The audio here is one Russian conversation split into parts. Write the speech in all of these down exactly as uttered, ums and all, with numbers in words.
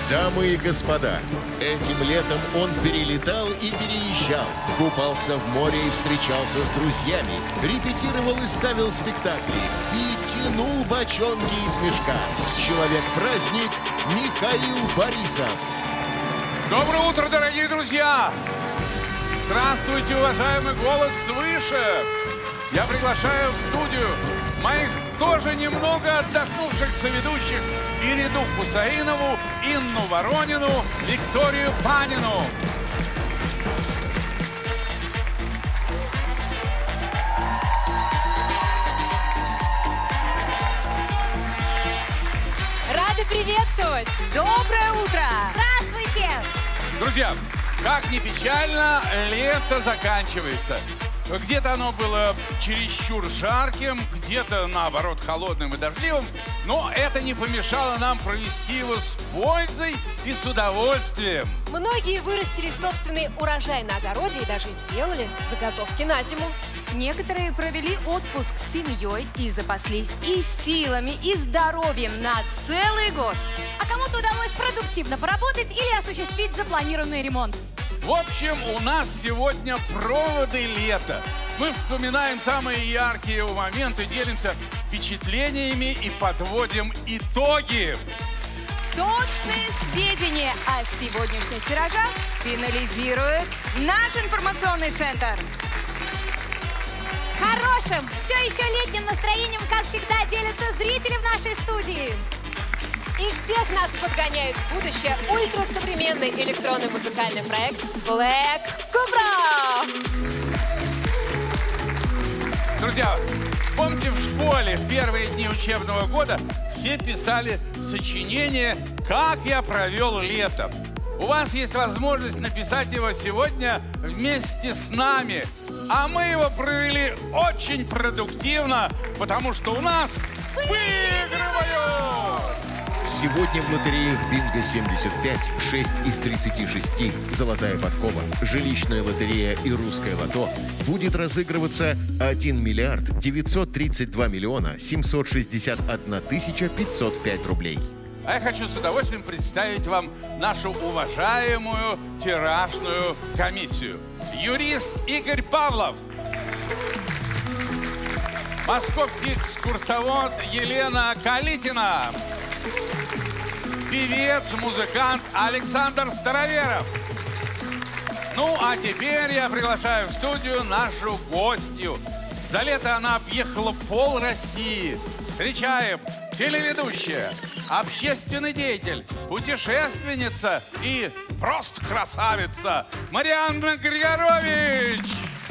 Дамы и господа, этим летом он перелетал и переезжал, купался в море и встречался с друзьями, репетировал и ставил спектакли, и тянул бочонки из мешка. Человек-праздник Михаил Борисов. Доброе утро, дорогие друзья! Здравствуйте, уважаемый голос свыше! Я приглашаю в студию моих тоже немного отдохнувших соведущих Ириду Хусаинову, Инну Воронину, Викторию Панину. Рады приветствовать! Доброе утро! Здравствуйте! Друзья, как ни печально, лето заканчивается. Где-то оно было чересчур жарким, где-то, наоборот, холодным и дождливым. Но это не помешало нам провести его с пользой и с удовольствием. Многие вырастили собственный урожай на огороде и даже сделали заготовки на зиму. Некоторые провели отпуск с семьей и запаслись и силами, и здоровьем на целый год. А кому-то удалось продуктивно поработать или осуществить запланированный ремонт. В общем, у нас сегодня проводы лета. Мы вспоминаем самые яркие моменты, делимся впечатлениями и подводим итоги. Точные сведения о сегодняшних тиражах финализирует наш информационный центр. Хорошим, все еще летним настроением, как всегда, делятся зрители в нашей студии. И всех нас подгоняет в будущее ультрасовременный электронный музыкальный проект Black Cobra. Друзья, помните, в школе в первые дни учебного года все писали сочинение «Как я провел лето». У вас есть возможность написать его сегодня вместе с нами. А мы его провели очень продуктивно, потому что у нас выигрывают! Сегодня в лотереях Бинго семьдесят пять шесть из тридцати шести, Золотая подкова, жилищная лотерея и русское лото будет разыгрываться один миллиард девятьсот тридцать два миллиона семьсот шестьдесят одна тысяча пятьсот пять рублей. А я хочу с удовольствием представить вам нашу уважаемую тиражную комиссию. Юрист Игорь Павлов. Московский экскурсовод Елена Калитина. Певец, музыкант Александр Староверов. Ну, а теперь я приглашаю в студию нашу гостью. За лето она объехала пол России. Встречаем телеведущая, общественный деятель, путешественница и просто красавица Марианна Григорович.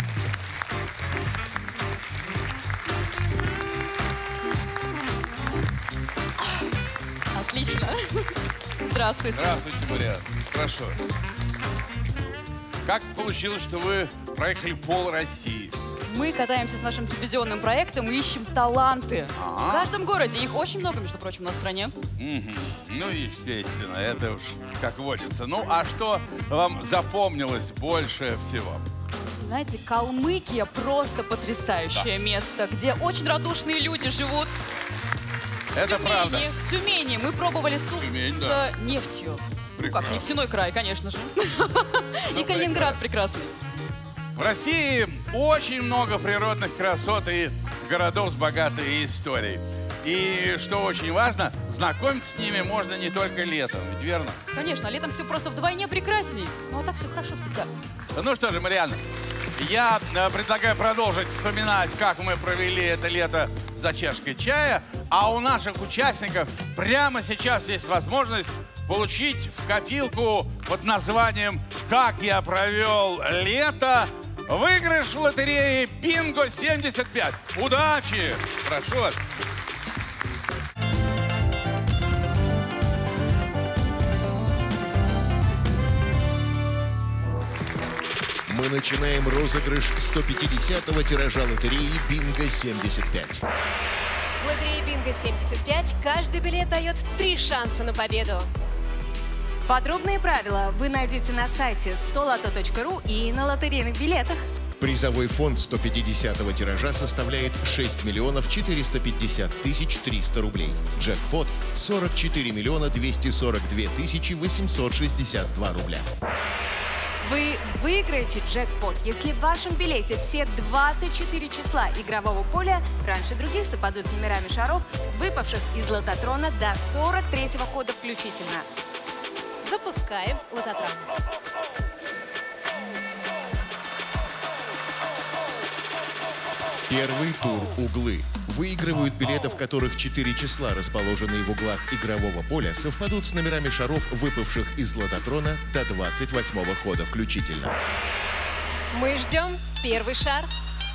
Отлично. Здравствуйте. Здравствуйте, Марианна. Хорошо. Как получилось, что вы проехали пол России? Мы катаемся с нашим телевизионным проектом и ищем таланты. Ага. В каждом городе. Их очень много, между прочим, на стране. Угу. Ну, естественно, это уж как водится. Ну, а что вам запомнилось больше всего? Знаете, Калмыкия просто потрясающее да. место, где очень радушные люди живут. Это в правда. В Тюмени мы пробовали суп Тюмень, с да. нефтью. Прекрасно. Ну как, нефтяной край, конечно же. Ну, и Калининград прекрасный. В России очень много природных красот и городов с богатой историей. И, что очень важно, знакомиться с ними можно не только летом, ведь верно? Конечно, летом все просто вдвойне прекрасней. Ну, а так все хорошо всегда. Ну что же, Марианна, я предлагаю продолжить вспоминать, как мы провели это лето за чашкой чая. А у наших участников прямо сейчас есть возможность получить в копилку под названием «Как я провел лето» выигрыш в лотерее Бинго семьдесят пять. Удачи! Прошу вас. Мы начинаем розыгрыш сто пятидесятого тиража лотереи Бинго семьдесят пять. В лотерее Бинго семьдесят пять каждый билет дает три шанса на победу. Подробные правила вы найдете на сайте сто лото точка ру и на лотерейных билетах. Призовой фонд сто пятидесятого тиража составляет шесть миллионов четыреста пятьдесят тысяч триста рублей. Джекпот – сорок четыре миллиона двести сорок две тысячи восемьсот шестьдесят два рубля. Вы выиграете джекпот, если в вашем билете все двадцать четыре числа игрового поля раньше других совпадут с номерами шаров, выпавших из лототрона до сорок третьего хода включительно. Запускаем лототрон. Первый тур «Углы». Выигрывают билеты, в которых четыре числа, расположенные в углах игрового поля, совпадут с номерами шаров, выпавших из лототрона до двадцать восьмого хода включительно. Мы ждем первый шар.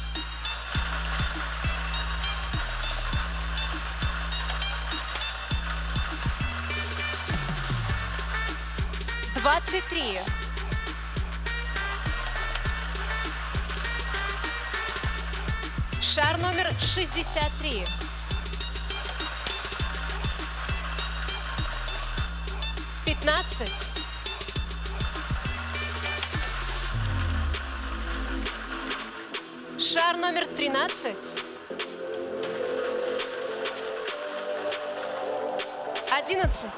двадцать три. Шар номер шестьдесят три. пятнадцать. Шар номер тринадцать. одиннадцать.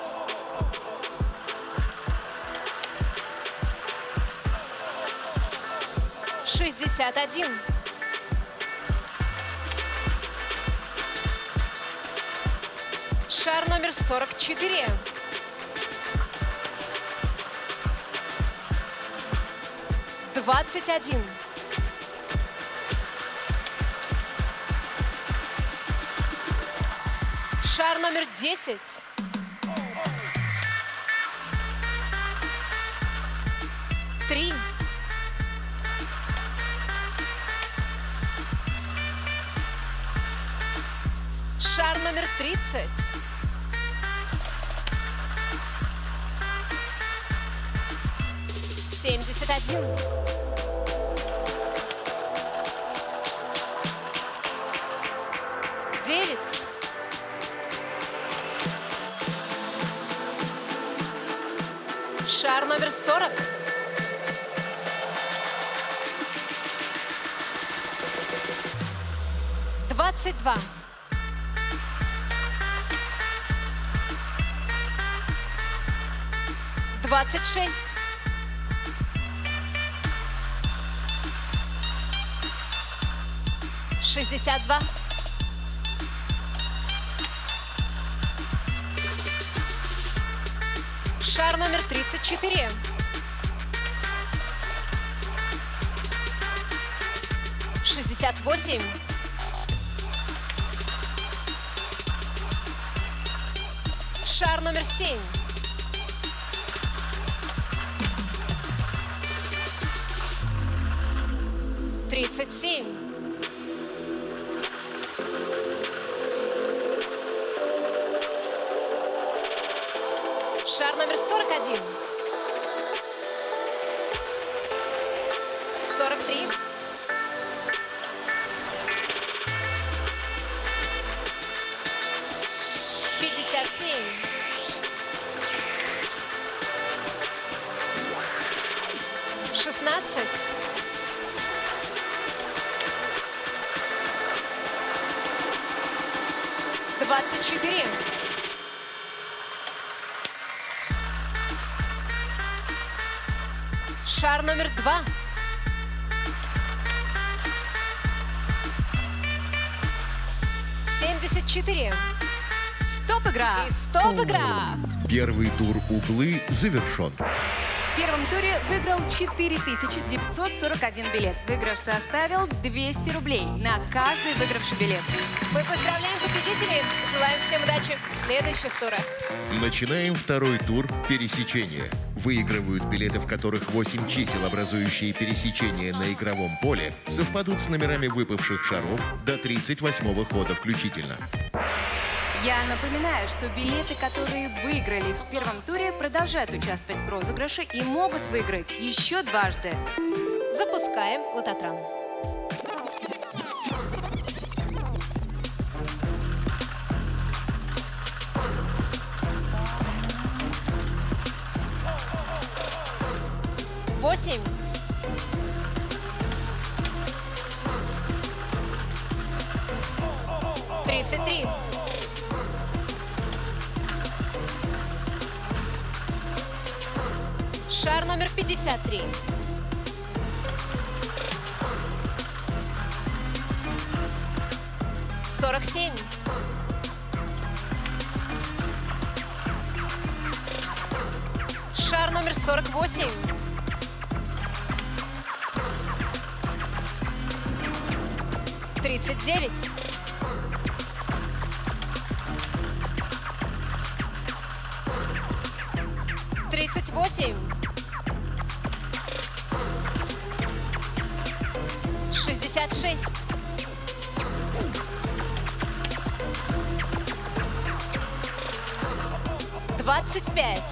шестьдесят один. Шар номер сорок четыре. двадцать один. Шар номер десять. три. Шар номер тридцать. семьдесят один. девять. Шар номер сорок. двадцать два. двадцать шесть. шестьдесят два. Шар номер тридцать четыре. шестьдесят восемь. Шар номер семь. тридцать семь. Шар номер сорок один. сорок три. пятьдесят семь. шестнадцать. двадцать четыре. Шар номер два. семьдесят четыре. Стоп-игра! И стоп-игра! Первый тур «Углы» завершен. В первом туре выиграл четыре тысячи девятьсот сорок один билет. Выигрыш составил двести рублей на каждый выигравший билет. Мы поздравляем победителей. Желаем всем удачи в следующих турах. Начинаем второй тур «Пересечение». Выигрывают билеты, в которых восемь чисел, образующие пересечение на игровом поле, совпадут с номерами выпавших шаров до тридцать восьмого хода включительно. Я напоминаю, что билеты, которые выиграли в первом туре, продолжают участвовать в розыгрыше и могут выиграть еще дважды. Запускаем лототрон. восемь. Шар номер пятьдесят три. сорок семь. Шар номер сорок восемь. тридцать девять. тридцать восемь. шестьдесят шесть. двадцать пять.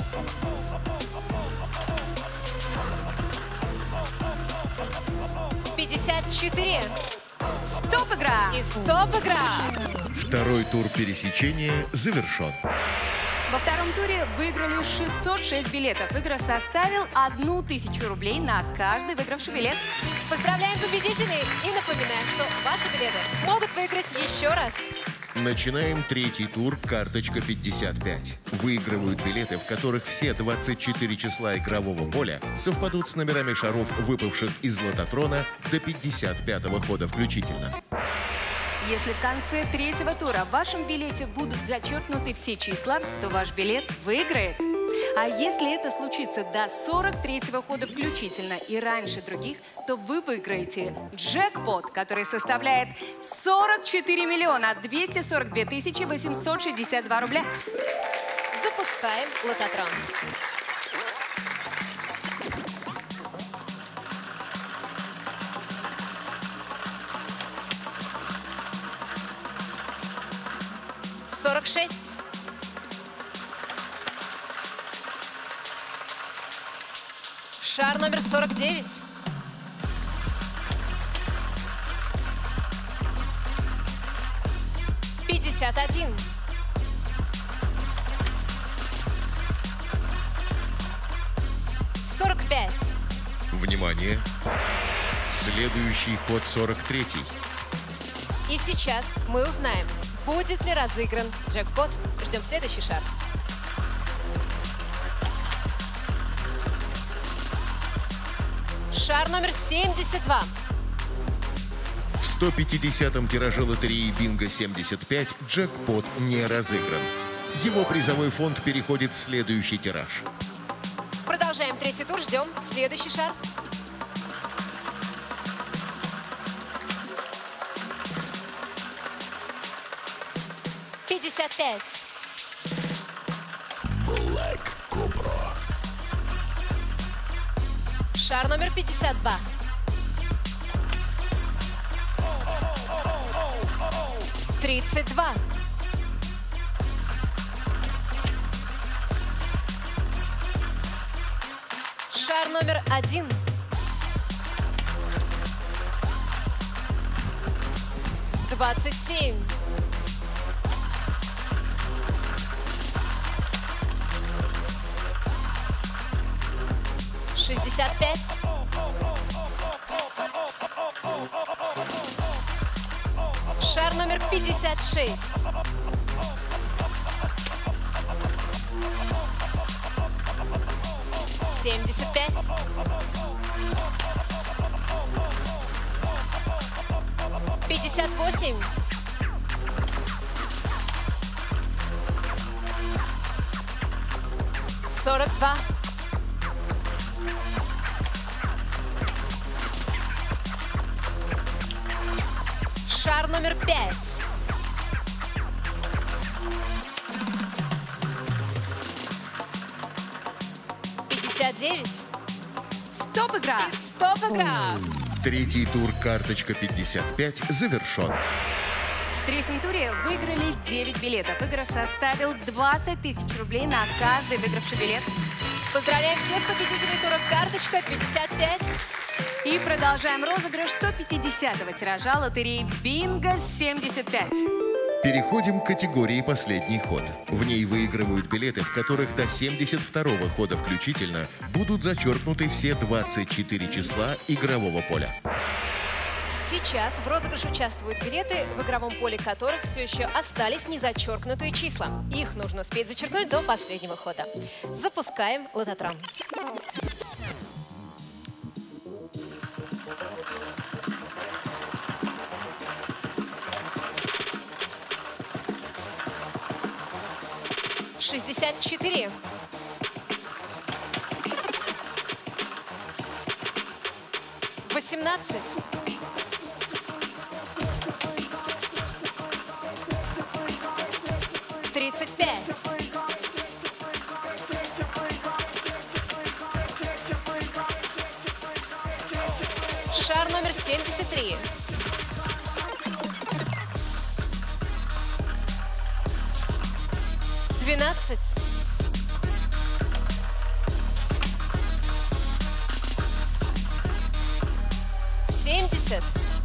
пятьдесят четыре. Стоп, игра! И стоп, игра! Второй тур пересечения завершен. Во втором туре выиграли шестьсот шесть билетов. Игра составил одну тысячу рублей на каждый выигравший билет. Поздравляем победителей и напоминаем, что ваши билеты могут выиграть еще раз. Начинаем третий тур «Карточка пятьдесят пять». Выигрывают билеты, в которых все двадцать четыре числа игрового поля совпадут с номерами шаров, выпавших из лототрона до пятьдесят пятого хода включительно. Если в конце третьего тура в вашем билете будут зачеркнуты все числа, то ваш билет выиграет. А если это случится до сорок третьего хода включительно и раньше других, то вы выиграете джекпот, который составляет сорок четыре миллиона двести сорок две тысячи восемьсот шестьдесят два рубля. Запускаем лототрон. сорок шесть. Шар номер сорок девять. пятьдесят один. сорок пять. Внимание! Следующий ход сорок третий. И сейчас мы узнаем, будет ли разыгран джекпот. Ждем следующий шар. Шар номер семьдесят два. В сто пятидесятом тираже лотереи Бинго семьдесят пять джекпот не разыгран. Его призовой фонд переходит в следующий тираж. Продолжаем третий тур, ждем следующий шар. пятьдесят пять. Black Cobra. Шар номер пятьдесят два. тридцать два. Шар номер один. двадцать семь. шестьдесят пять. Шар номер пятьдесят шесть. семьдесят пять. пятьдесят восемь. сорок два. Шар номер пять. пятьдесят девять. Стоп, игра! И стоп, игра! Третий тур «Карточка пятьдесят пять» завершен. В третьем туре выиграли девять билетов. Выигрыш составил двадцать тысяч рублей на каждый выигравший билет. Поздравляем всех победителей тура «Карточка пятьдесят пять». И продолжаем розыгрыш сто пятидесятого тиража лотереи Бинго семьдесят пять. Переходим к категории «Последний ход». В ней выигрывают билеты, в которых до семьдесят второго хода включительно будут зачеркнуты все двадцать четыре числа игрового поля. Сейчас в розыгрыше участвуют билеты, в игровом поле которых все еще остались незачеркнутые числа. Их нужно успеть зачеркнуть до последнего хода. Запускаем лототрон. шестьдесят четыре. восемнадцать. тридцать пять. Шар номер семьдесят три. двенадцать. семьдесят.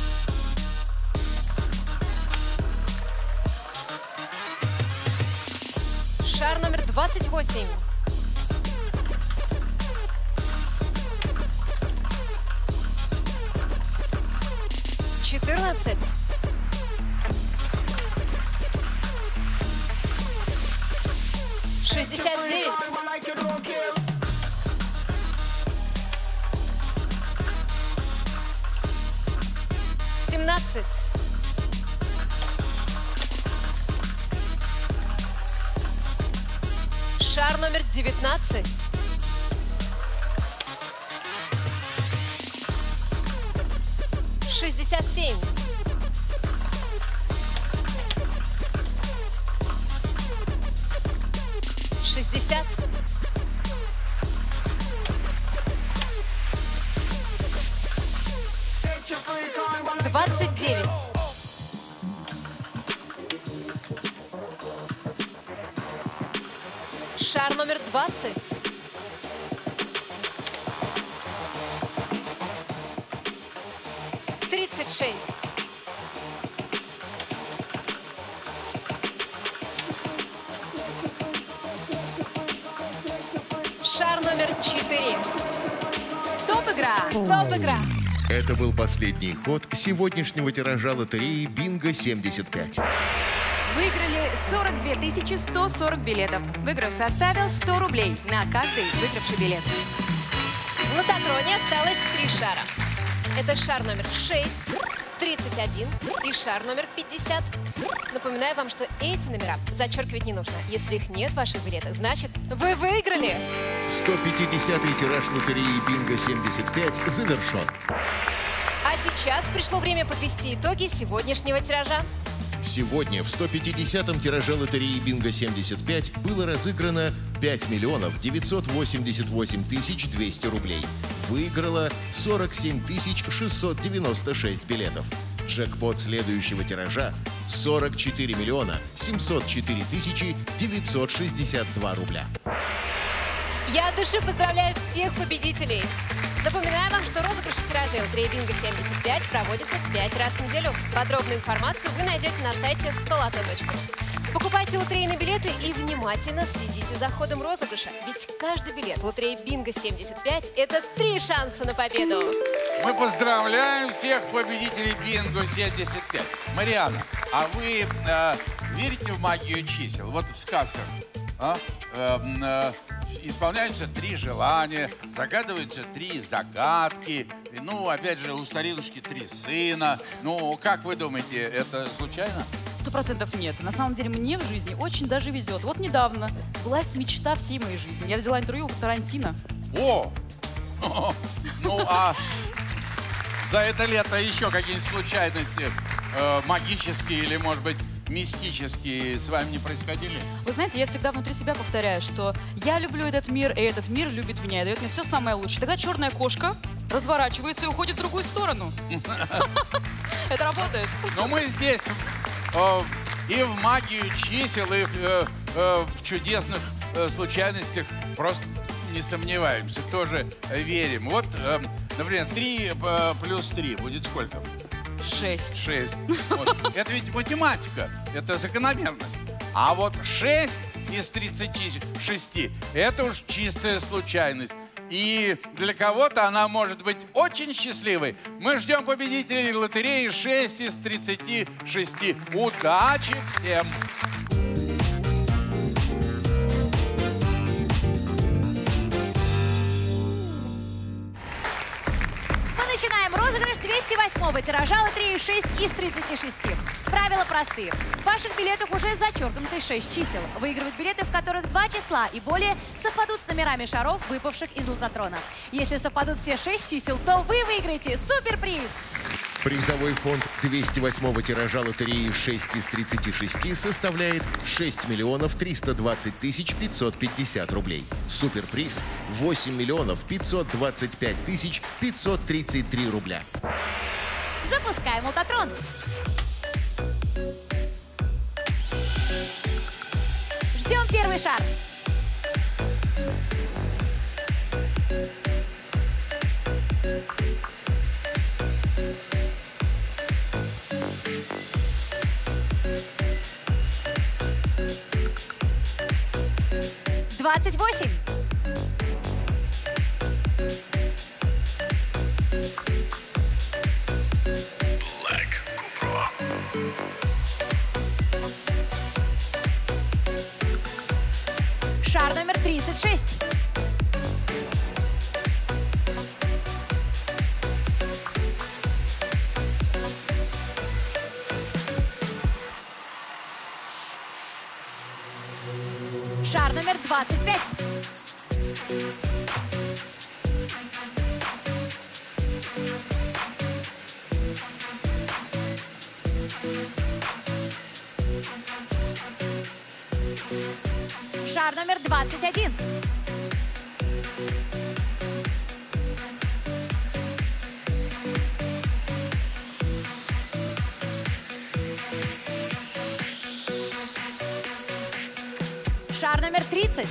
Шар номер двадцать восемь. четырнадцать. шестьдесят девять. семнадцать. Шар номер девятнадцать. шестьдесят семь. шестьдесят. двадцать девять. Шар номер двадцать. тридцать шесть. Шар номер четыре. Стоп-игра! Стоп-игра! Это был последний ход сегодняшнего тиража лотереи Бинго семьдесят пять. Выиграли сорок две тысячи сто сорок билетов. Выигрыш составил сто рублей на каждый выигравший билет. В лототроне осталось три шара. Это шар номер шесть, тридцать один и шар номер пятьдесят. Напоминаю вам, что эти номера зачеркивать не нужно. Если их нет в ваших билетах, значит, вы выиграли! сто пятидесятый тираж лотереи Бинго семьдесят пять завершен. А сейчас пришло время подвести итоги сегодняшнего тиража. Сегодня в сто пятидесятом тираже лотереи Бинго семьдесят пять было разыграно пять миллионов девятьсот восемьдесят восемь тысяч двести рублей. Выиграло сорок семь тысяч шестьсот девяносто шесть билетов. Джекпот следующего тиража – сорок четыре миллиона семьсот четыре тысячи девятьсот шестьдесят два рубля. Я от души поздравляю всех победителей. Напоминаю вам, что розыгрыш тиражей лотереи Бинго семьдесят пять проводится пять раз в неделю. Подробную информацию вы найдете на сайте сто лото точка ру. Покупайте лотерейные билеты и внимательно следите за ходом розыгрыша. Ведь каждый билет лотереи Бинго семьдесят пять – это три шанса на победу. Мы поздравляем всех победителей Бинго семьдесят пять. Марианна, а вы э, верите в магию чисел? Вот в сказках а? э, э, исполняются три желания, загадываются три загадки. Ну, опять же, у старинушки три сына. Ну, как вы думаете, это случайно? Сто процентов нет. На самом деле мне в жизни очень даже везет. Вот недавно сбылась мечта всей моей жизни. Я взяла интервью у Тарантино. О! Ну, а за это лето еще какие-нибудь случайности э, магические или, может быть, мистические с вами не происходили? Вы знаете, я всегда внутри себя повторяю, что я люблю этот мир, и этот мир любит меня, и дает мне все самое лучшее. Тогда черная кошка разворачивается и уходит в другую сторону. Это работает. Но мы здесь и в магию чисел, и в чудесных случайностях просто не сомневаемся, тоже верим. Вот, например, три плюс три будет сколько? Шесть. Шесть. Вот. Это ведь математика, это закономерность. А вот шесть из тридцати шести – это уж чистая случайность. И для кого-то она может быть очень счастливой. Мы ждем победителей лотереи шесть из тридцати шести. Удачи всем! Начинаем розыгрыш двести восьмого тиража лотереи шесть из тридцати шести. Правила простые. В ваших билетах уже зачеркнуты шесть чисел. Выигрывают билеты, в которых два числа и более совпадут с номерами шаров, выпавших из лототрона. Если совпадут все шесть чисел, то вы выиграете суперприз. Призовой фонд двести восьмого тиража лотереи шесть из тридцати шести составляет шесть миллионов триста двадцать тысяч пятьсот пятьдесят рублей. Суперприз – восемь миллионов пятьсот двадцать пять тысяч пятьсот тридцать три рубля. Запускаем лототрон. Ждем первый шар. двадцать восемь. Black Cobra. Шар номер тридцать шесть. Шар номер двадцать пять. Шар номер двадцать один. Шар номер тридцать.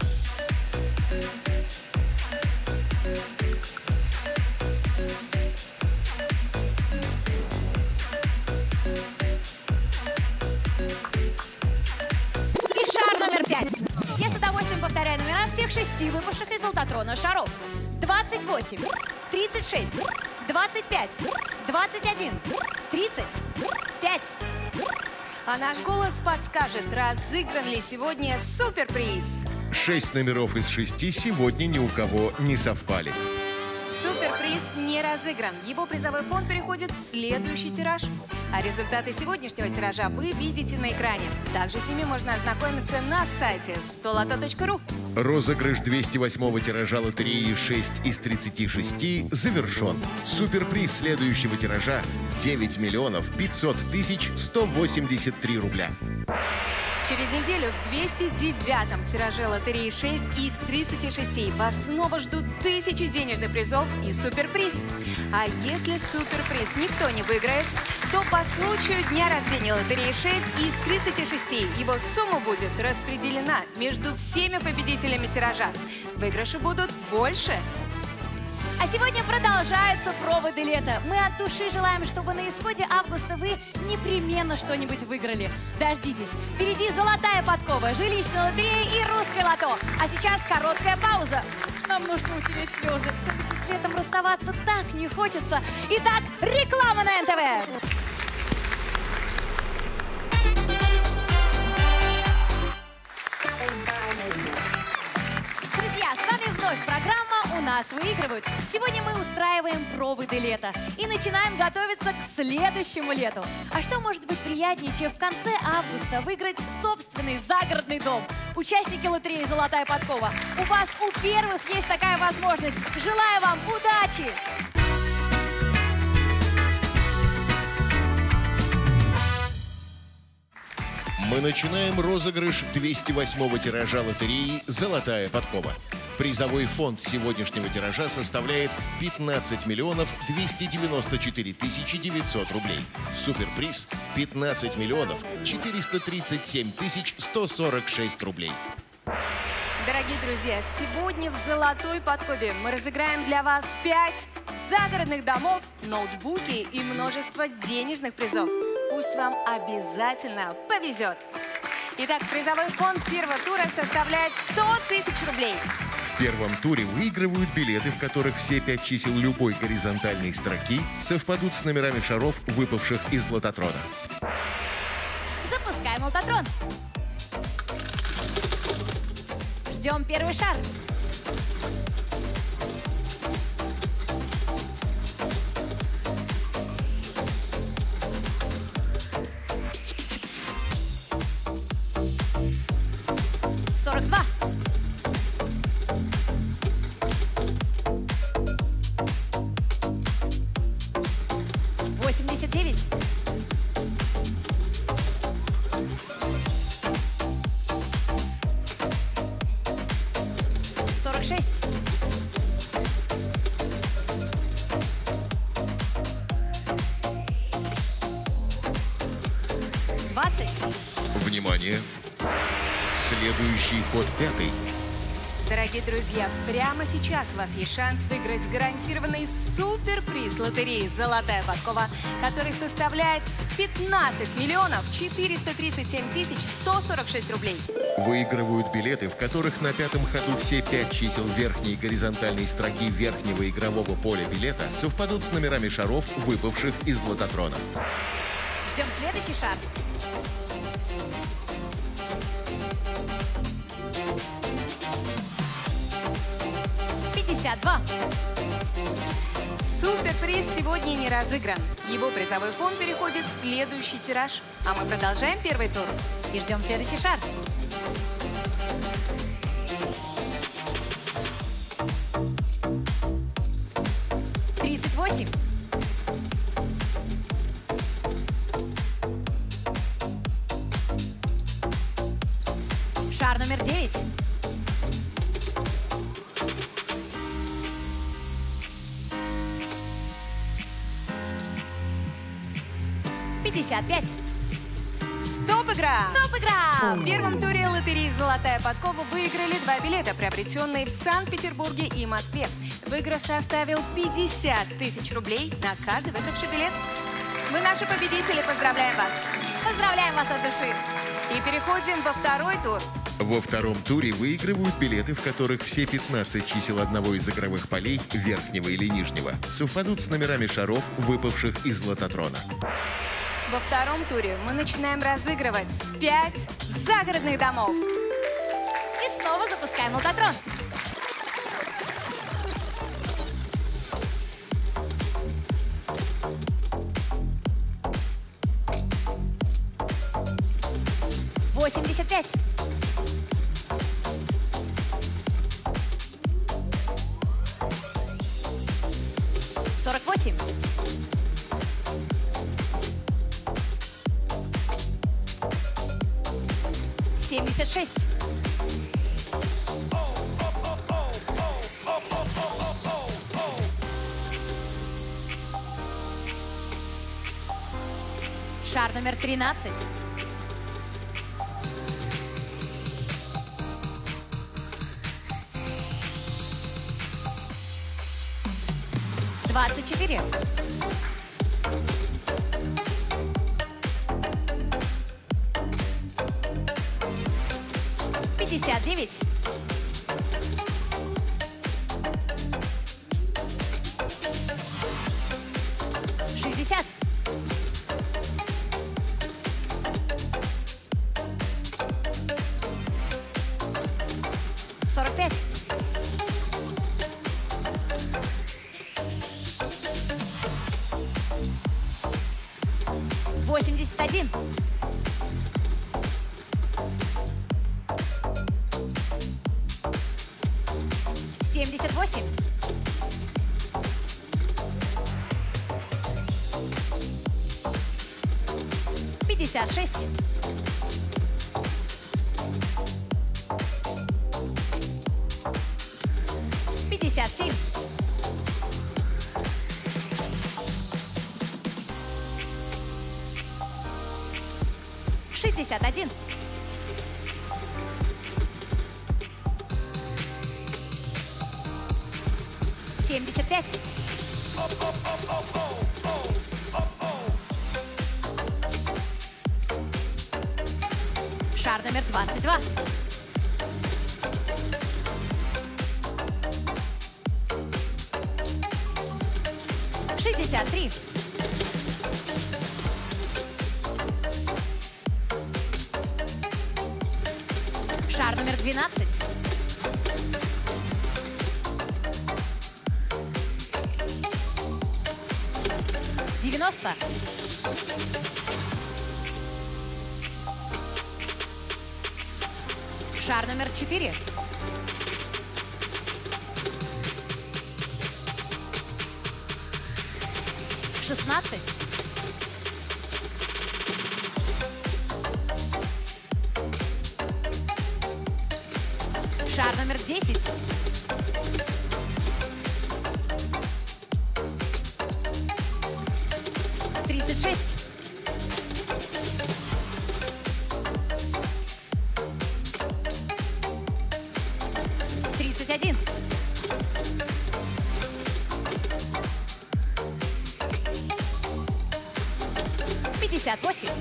И шар номер пять. Я с удовольствием повторяю номера всех шести выпавших из лототрона шаров. двадцать восемь, тридцать шесть, двадцать пять, двадцать один, тридцать пять. А наш голос подскажет, разыгран ли сегодня суперприз. Шесть номеров из шести сегодня ни у кого не совпали. Суперприз не разыгран. Его призовой фонд переходит в следующий тираж. А результаты сегодняшнего тиража вы видите на экране. Также с ними можно ознакомиться на сайте сто лото точка ру. Розыгрыш двести восьмого тиража лотереи шесть из тридцати шести завершен. Суперприз следующего тиража – девять миллионов пятьсот тысяч сто восемьдесят три рубля. Через неделю в двести девятом тираже лотереи шесть из тридцати шести вас снова ждут тысячи денежных призов и суперприз. А если суперприз никто не выиграет, то по случаю дня рождения лотереи шесть из тридцати шести его сумма будет распределена между всеми победителями тиража. Выигрыши будут больше. А сегодня продолжаются проводы лета. Мы от души желаем, чтобы на исходе августа вы непременно что-нибудь выиграли. Дождитесь. Впереди золотая подкова, жилищная лотерея и русское лото. А сейчас короткая пауза. Нам нужно утереть слезы. Все-таки с летом расставаться так не хочется. Итак, реклама на эн тэ вэ. Друзья, с вами вновь программа «У нас выигрывают». Сегодня мы устраиваем проводы лета и начинаем готовиться к следующему лету. А что может быть приятнее, чем в конце августа выиграть собственный загородный дом? Участники лотереи «Золотая подкова», у вас у первых есть такая возможность. Желаю вам удачи! Мы начинаем розыгрыш двести восьмого тиража лотереи «Золотая подкова». Призовой фонд сегодняшнего тиража составляет пятнадцать миллионов двести девяносто четыре тысячи девятьсот рублей. Суперприз – пятнадцать миллионов четыреста тридцать семь тысяч сто сорок шесть рублей. Дорогие друзья, сегодня в «Золотой подкове» мы разыграем для вас пять загородных домов, ноутбуки и множество денежных призов. Пусть вам обязательно повезет. Итак, призовой фонд первого тура составляет сто тысяч рублей. первом туре выигрывают билеты, в которых все пять чисел любой горизонтальной строки совпадут с номерами шаров, выпавших из лототрона. Запускаем лототрон. Ждем первый шар. сорок два. восемьдесят девять. сорок шесть. двадцать. Внимание! Следующий ход пятый. Дорогие друзья, прямо сейчас у вас есть шанс выиграть гарантированный суперприз лотереи «Золотая подкова», который составляет пятнадцать миллионов четыреста тридцать семь тысяч сто сорок шесть рублей. Выигрывают билеты, в которых на пятом ходу все пять чисел верхней горизонтальной строки верхнего игрового поля билета совпадут с номерами шаров, выпавших из лототрона. Ждем следующий шар. пятьдесят два. Суперприз сегодня не разыгран. Его призовой фонд переходит в следующий тираж. А мы продолжаем первый тур. И ждем следующий шар. тридцать восемь. Шар номер девять. пятьдесят пять. Стоп-игра! Стоп-игра! В первом туре лотереи «Золотая подкова» выиграли два билета, приобретенные в Санкт-Петербурге и Москве. Выигрыш составил пятьдесят тысяч рублей на каждый выигравший билет. Вы наши победители, поздравляем вас! Поздравляем вас от души! И переходим во второй тур. Во втором туре выигрывают билеты, в которых все пятнадцать чисел одного из игровых полей, верхнего или нижнего, совпадут с номерами шаров, выпавших из лототрона. Во втором туре мы начинаем разыгрывать пять загородных домов. И снова запускаем лототрон. восемьдесят пять. сорок восемь. семьдесят шесть. Шар номер тринадцать. двадцать четыре. пятьдесят девять. шестьдесят. сорок пять. восемьдесят один. семьдесят восемь. пятьдесят шесть. пятьдесят семь. шестьдесят один. семьдесят пять. Шар номер двадцать два. шестьдесят три. Шар номер двенадцать. девяносто. Шар номер четыре. шестнадцать. Шар номер десять. тридцать шесть. тридцать один. пятьдесят восемь.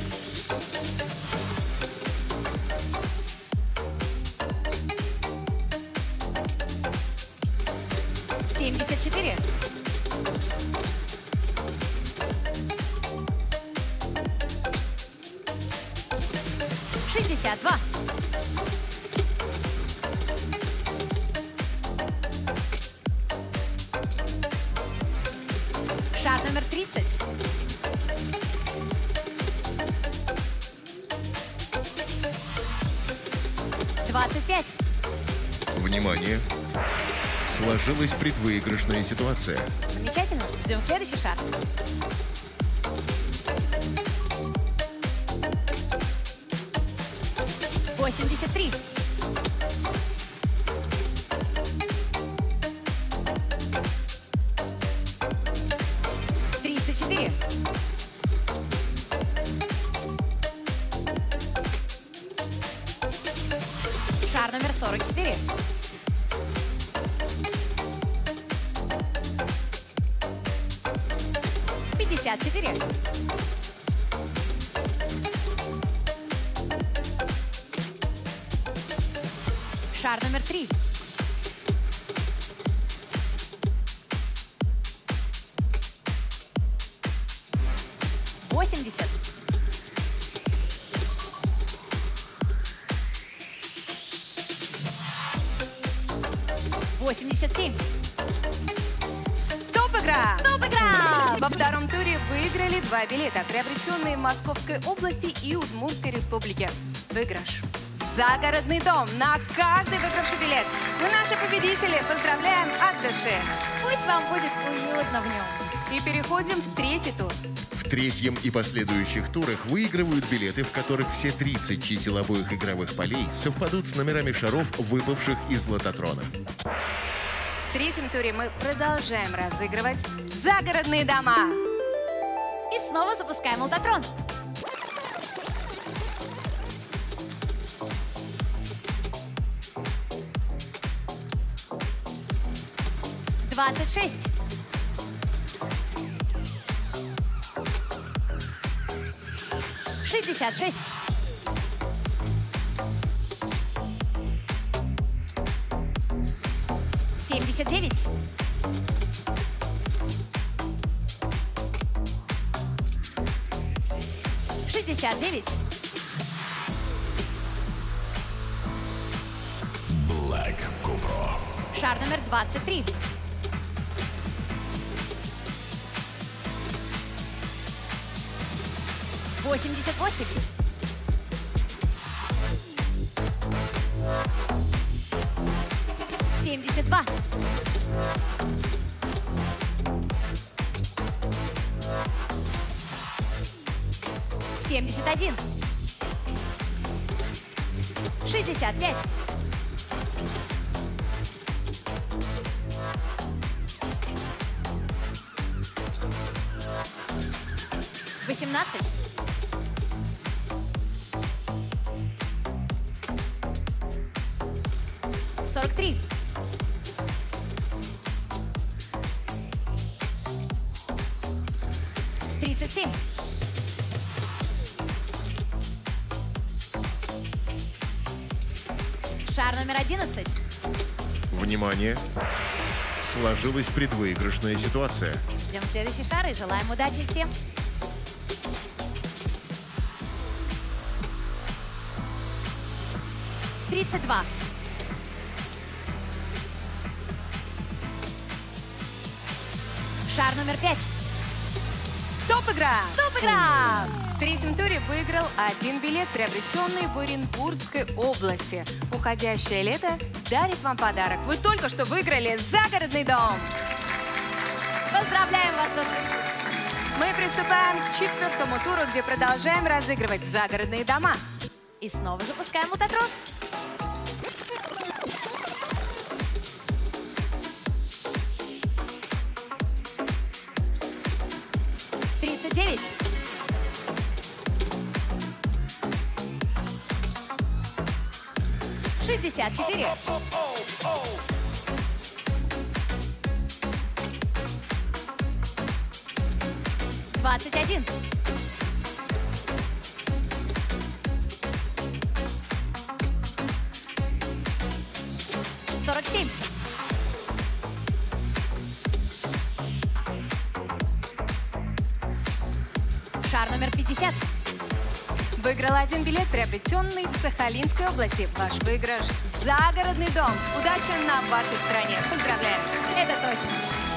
семьдесят четыре. шестьдесят два. Шар номер тридцать. двадцать пять. Внимание! Сложилась предвыигрышная ситуация. Замечательно. Ждем следующий шар. восемьдесят три. тридцать четыре. Шар номер сорок четыре. пятьдесят четыре. Шар номер три. восемьдесят. восемьдесят семь. Стоп-игра! Стоп-игра! Во втором туре выиграли два билета, приобретенные в Московской области и Удмуртской республике. Выигрыш. Загородный дом на каждый выигравший билет. Вы наши победители. Поздравляем от души. Пусть вам будет уютно в нем. И переходим в третий тур. В третьем и последующих турах выигрывают билеты, в которых все тридцать чисел обоих игровых полей совпадут с номерами шаров, выпавших из лототрона. В третьем туре мы продолжаем разыгрывать загородные дома. И снова запускаем лототрон. двадцать шесть. шестьдесят шесть. семьдесят девять. шестьдесят девять. Black Cobra. Шар номер двадцать три. восемьдесят восемь. семьдесят два. семьдесят один. шестьдесят пять. восемнадцать. сорок три. тридцать семь. Шар номер одиннадцать. Внимание! Сложилась предвыигрышная ситуация. Ждем следующий шар и желаем удачи всем. тридцать два. Шар номер пять. Стоп-игра! Стоп-игра! В третьем туре выиграл один билет, приобретенный в Оренбургской области. Уходящее лето дарит вам подарок. Вы только что выиграли загородный дом. Поздравляем вас, Наташа! Мы приступаем к четвертому туру, где продолжаем разыгрывать загородные дома. И снова запускаем мутатрон. тридцать девять. шестьдесят четыре. двадцать один. сорок семь. Шар номер пятьдесят. Выиграл один билет, приобретенный в Сахалинской области. Ваш выигрыш – загородный дом. Удачи на вашей стороне. Поздравляем. Это точно.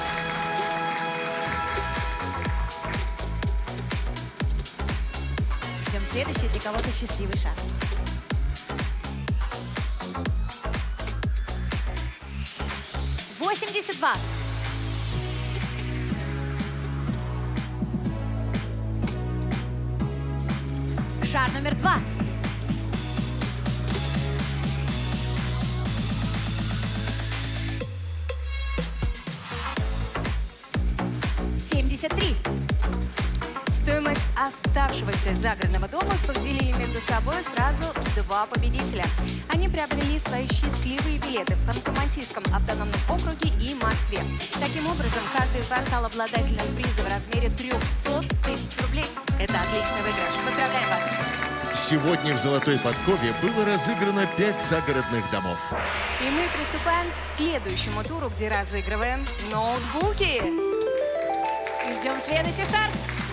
Ждем следующий для кого-то счастливый шар. восемьдесят два. Шар номер два. семьдесят три. Стоимость оставшегося загородного дома поделили между собой сразу два победителя. Они приобрели свои счастливые билеты в Ханты-Мансийском автономном округе и Москве. Таким образом, каждый из вас стал обладателем приза в размере трёхсот тысяч рублей. Это отличный выигрыш. Поздравляем вас! Сегодня в «Золотой подкове» было разыграно пять загородных домов. И мы приступаем к следующему туру, где разыгрываем ноутбуки. И ждем следующий шар.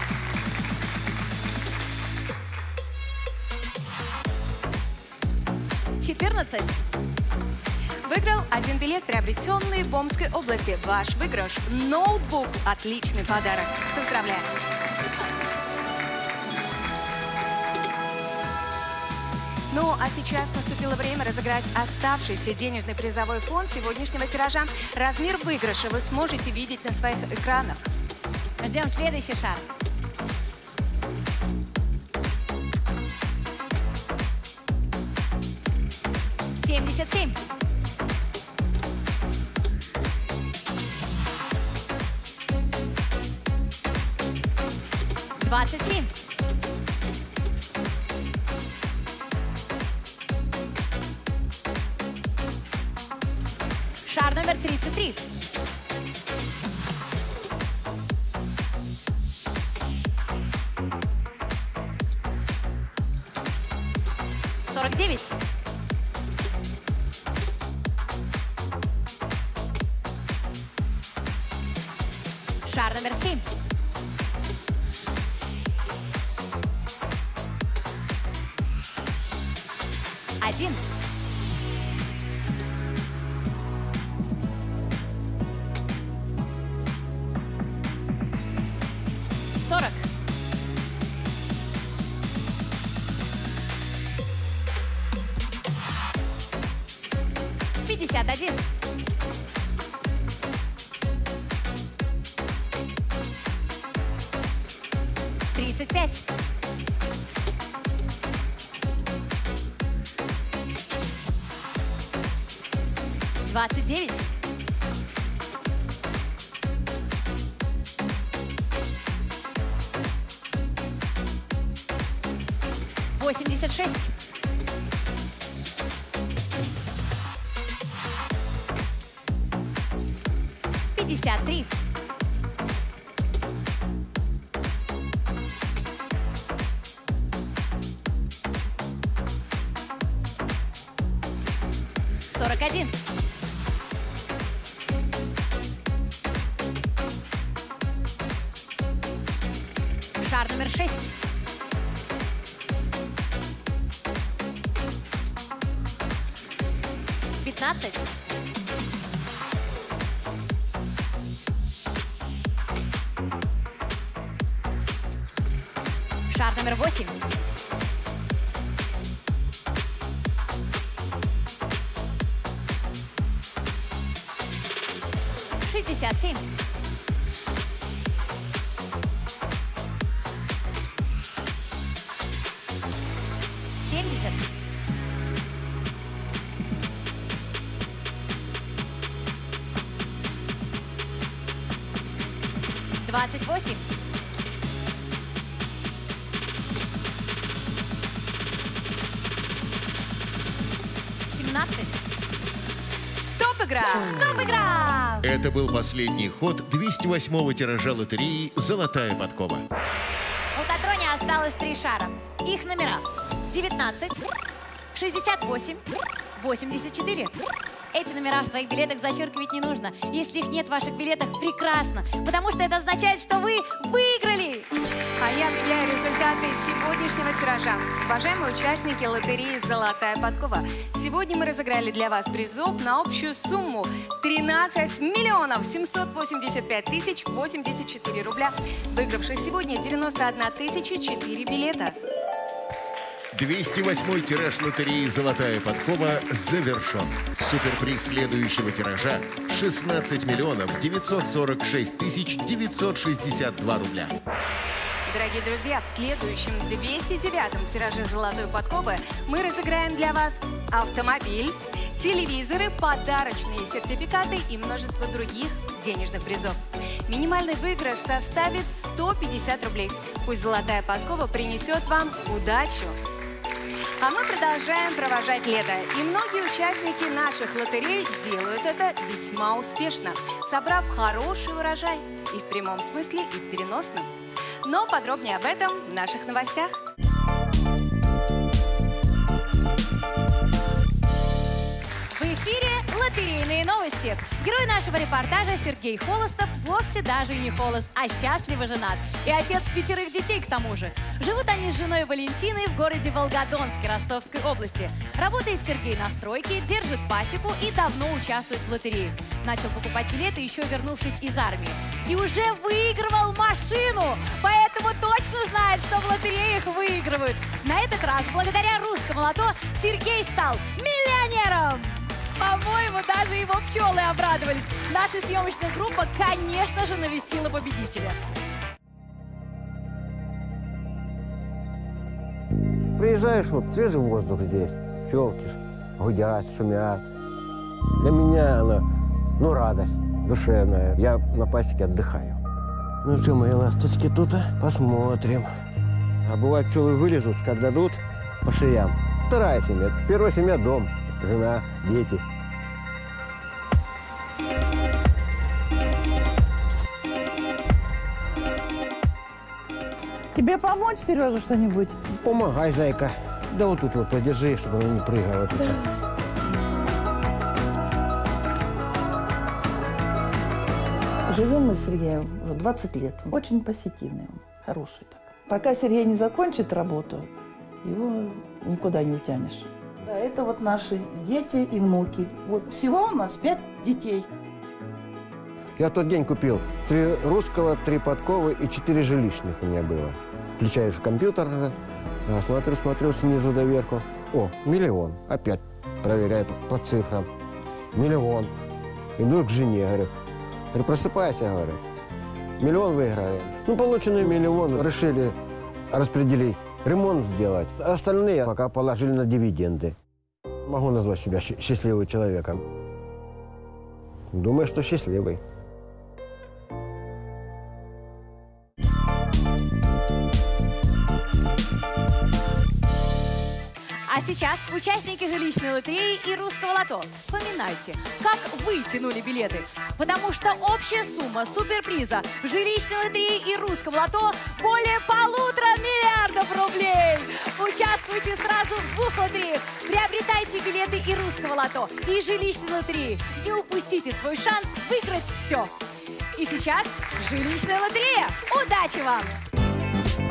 четырнадцать. Выиграл один билет, приобретенный в Омской области. Ваш выигрыш – ноутбук. Отличный подарок. Поздравляю. Ну, а сейчас наступило время разыграть оставшийся денежный призовой фонд сегодняшнего тиража. Размер выигрыша вы сможете видеть на своих экранах. Ждем следующий шар. семьдесят семь. двадцать семь. Шар номер тридцать три. сорок девять. Шар номер семь. один. сорок. пятьдесят один. тридцать пять. двадцать девять. восемьдесят шесть. пятьдесят три. сорок один. Шар номер шесть. пятнадцать. Шар номер восемь. шестьдесят семь. семьдесят. двадцать восемь. семнадцать. Стоп, игра! Стоп, игра! Это был последний ход двести восьмого тиража лотереи «Золотая подкова». У Татрони осталось три шара. Их номера девятнадцать, шестьдесят восемь, восемьдесят четыре. Эти номера в своих билетах зачеркивать не нужно. Если их нет в ваших билетах, прекрасно, потому что это означает, что вы выиграли. А я объявляю результаты сегодняшнего тиража. Уважаемые участники лотереи «Золотая подкова», сегодня мы разыграли для вас призов на общую сумму тринадцать миллионов семьсот восемьдесят пять тысяч восемьдесят четыре рубля. Выигравших сегодня девяносто одна тысяча четыре билета. двести восьмой тираж лотереи «Золотая подкова» завершен. Суперприз следующего тиража – шестнадцать миллионов девятьсот сорок шесть тысяч девятьсот шестьдесят два рубля. Дорогие друзья, в следующем двести девятом тираже «Золотой подковы» мы разыграем для вас автомобиль, телевизоры, подарочные сертификаты и множество других денежных призов. Минимальный выигрыш составит сто пятьдесят рублей. Пусть «Золотая подкова» принесет вам удачу. А мы продолжаем провожать лето. И многие участники наших лотерей делают это весьма успешно, собрав хороший урожай и в прямом смысле, и в переносном. Но подробнее об этом в наших новостях. В эфире лотерейные новости. Герой нашего репортажа Сергей Холостов вовсе даже и не холост, а счастливо женат. И отец пятерых детей к тому же. Живут они с женой Валентиной в городе Волгодонске Ростовской области. Работает Сергей на стройке, держит пасеку и давно участвует в лотерее. Начал покупать билеты, еще вернувшись из армии. И уже выигрывал машину, поэтому точно знает, что в лотереях выигрывают. На этот раз, благодаря русскому лото, Сергей стал миллионером. По-моему, даже его пчелы обрадовались. Наша съемочная группа, конечно же, навестила победителя. Приезжаешь, вот свежий воздух здесь, пчелки гудят, шумят. Для меня она, ну, радость душевная. Я на пасеке отдыхаю. Ну что, мои ласточки, тут посмотрим. А бывает, пчелы вылезут, как дадут по шеям. Вторая семья. Первая семья – дом, жена, дети. Тебе помочь, Сережа, что-нибудь? Помогай, зайка. Да вот тут вот подержи, чтобы она не прыгала. Да. Живем мы с Сергеем уже двадцать лет. Очень позитивный он, хороший так. Пока Сергей не закончит работу, его никуда не утянешь. Да, это вот наши дети и внуки. Вот всего у нас пять детей. Я в тот день купил три русского, три подковы и четыре жилищных у меня было. Включаешь в компьютер, смотрю, смотрю снизу доверху. О, миллион. Опять проверяю по, по цифрам. Миллион. Иду к жене, говорю. Говорю, просыпайся, говорю. Миллион выиграли. Ну, полученный миллион решили распределить, ремонт сделать. А остальные пока положили на дивиденды. Могу назвать себя счастливым человеком. Думаю, что счастливый. А сейчас участники жилищной лотереи и русского лото. Вспоминайте, как вы тянули билеты. Потому что общая сумма суперприза в жилищной лотерее и русском лото более полутора миллиардов рублей. Участвуйте сразу в двух лотереях. Приобретайте билеты и русского лото, и жилищной лотереи. Не упустите свой шанс выиграть все. И сейчас жилищная лотерея. Удачи вам!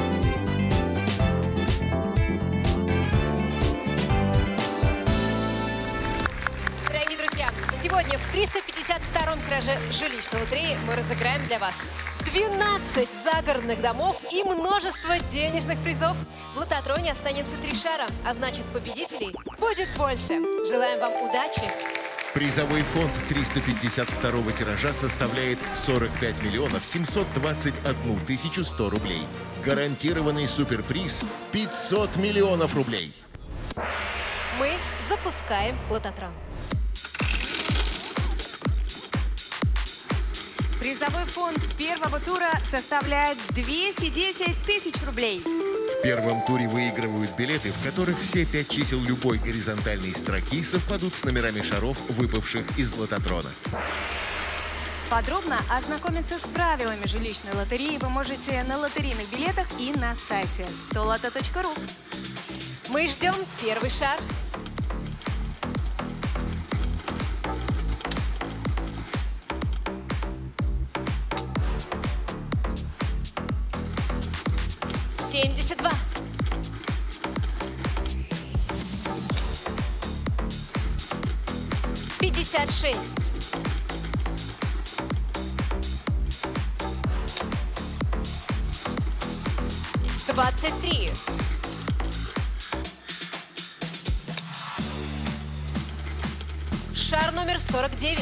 Сегодня в триста пятьдесят втором тираже жилищной лотереи мы разыграем для вас двенадцать загородных домов и множество денежных призов. В лототроне останется три шара, а значит, победителей будет больше. Желаем вам удачи! Призовой фонд триста пятьдесят второго тиража составляет сорок пять миллионов семьсот двадцать одну тысячу сто рублей. Гарантированный суперприз – пятьсот миллионов рублей. Мы запускаем лототрон. Призовой фонд первого тура составляет двести десять тысяч рублей. В первом туре выигрывают билеты, в которых все пять чисел любой горизонтальной строки совпадут с номерами шаров, выпавших из лототрона. Подробно ознакомиться с правилами жилищной лотереи вы можете на лотерейных билетах и на сайте сто лото точка ру. Мы ждем первый шар. семьдесят два. пятьдесят шесть. двадцать три. Шар номер сорок девять.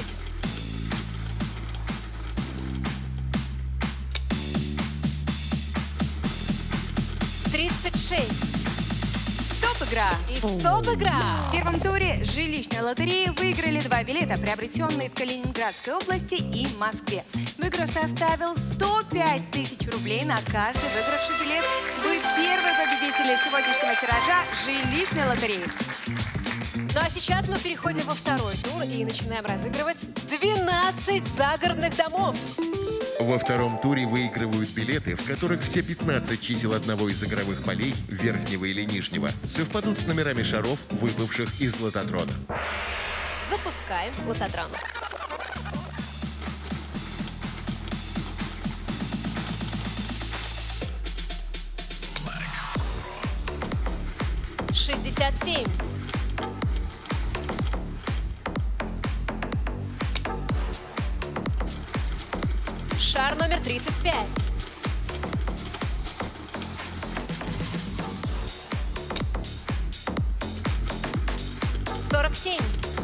тридцать шесть. Стоп-игра. И стоп-игра. В первом туре жилищной лотереи выиграли два билета, приобретенные в Калининградской области и Москве. Выигрыш составил сто пять тысяч рублей на каждый выигравший билет. Вы первые победители сегодняшнего тиража жилищной лотереи. Ну а сейчас мы переходим во второй тур и начинаем разыгрывать двенадцать загородных домов. Во втором туре выигрывают билеты, в которых все пятнадцать чисел одного из игровых полей, верхнего или нижнего, совпадут с номерами шаров, выпавших из лототрона. Запускаем лототрон. шестьдесят семь. Шар номер тридцать пять. сорок семь.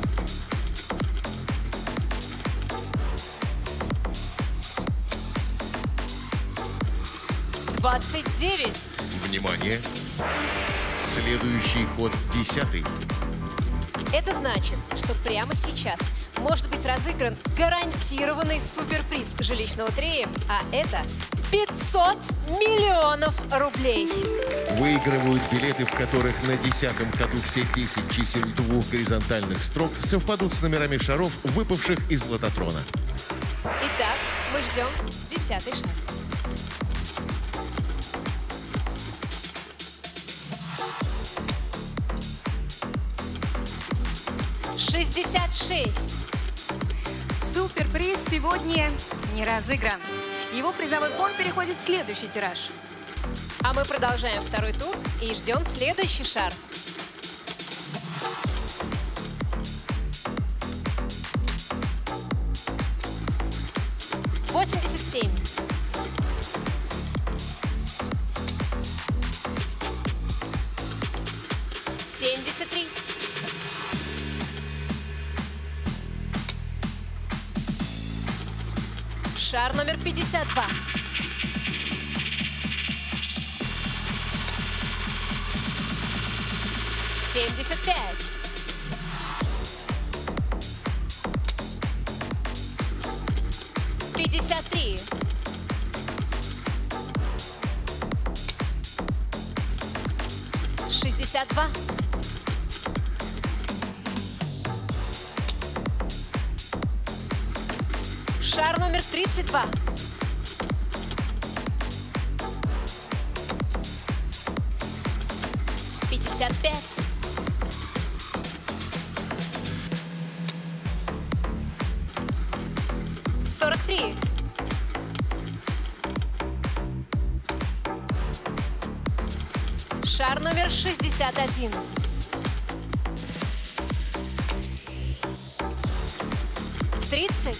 двадцать девять. Внимание! Следующий ход десятый. Это значит, что прямо сейчас может быть разыгран гарантированный суперприз жилищной лотереи, а это пятьсот миллионов рублей. Выигрывают билеты, в которых на десятом ходу все десять чисел двух горизонтальных строк совпадут с номерами шаров, выпавших из лототрона. Итак, мы ждем десятый шар. шестьдесят шесть. Суперприз сегодня не разыгран. Его призовой фонд переходит в следующий тираж. А мы продолжаем второй тур и ждем следующий шар. восемьдесят семь. семьдесят три. Шар номер пятьдесят два. семьдесят пять. пятьдесят три. шестьдесят два. Шар номер тридцать два. пятьдесят пять. сорок три. Шар номер шестьдесят один. тридцать.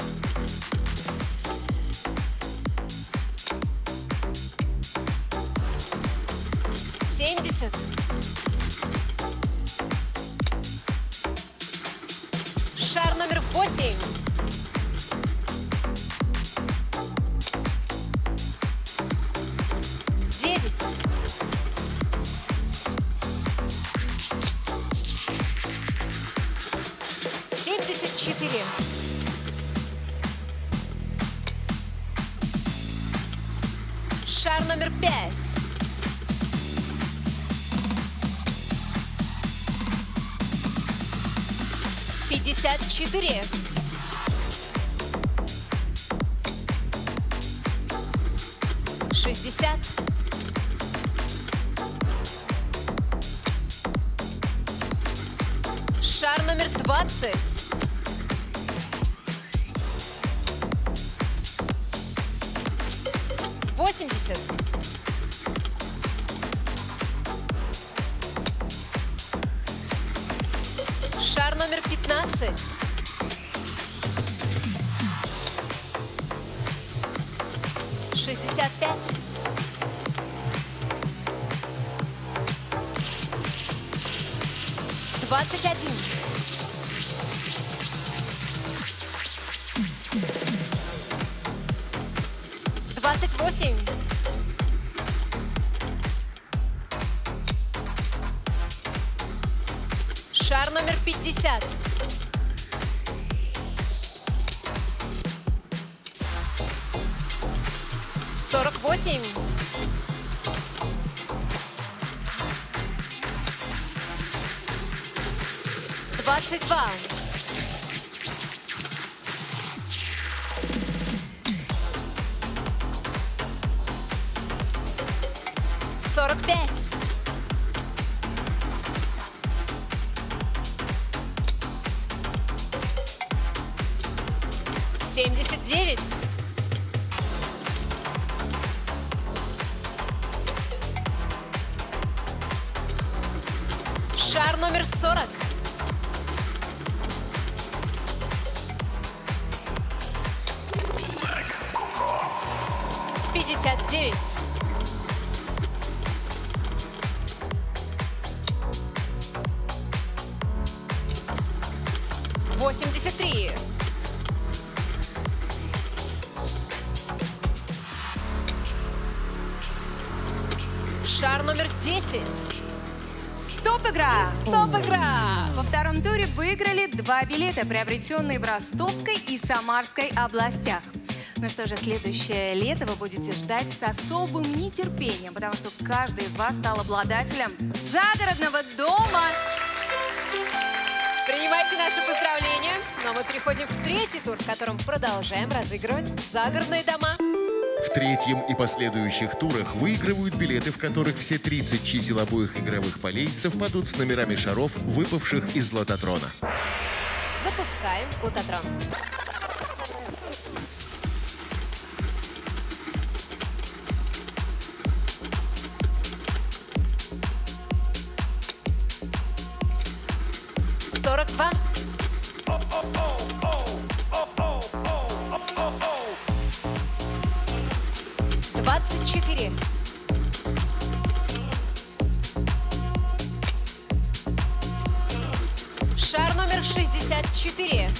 семьдесят. Шар номер восемь. девять. семьдесят четыре. Шар номер пять. пятьдесят четыре. шестьдесят. Шар номер двадцать. восемьдесят. Шар номер пятнадцать. шестьдесят пять. двадцать один. двадцать восемь. Шар номер пятьдесят. сорок восемь. двадцать два. сорок пять. семьдесят девять. Шар номер сорок. пятьдесят девять. восемьдесят три. Шар номер десять. Стоп-игра! Топ-игра! Во втором туре выиграли два билета, приобретенные в Ростовской и Самарской областях. Ну что же, следующее лето вы будете ждать с особым нетерпением, потому что каждый из вас стал обладателем загородного дома. Принимайте наши поздравления. Но мы переходим в третий тур, в котором продолжаем разыгрывать загородные дома. В третьем и последующих турах выигрывают билеты, в которых все тридцать чисел обоих игровых полей совпадут с номерами шаров, выпавших из лототрона. Запускаем лототрон. сорок два. двадцать четыре. Шар номер шестьдесят четыре.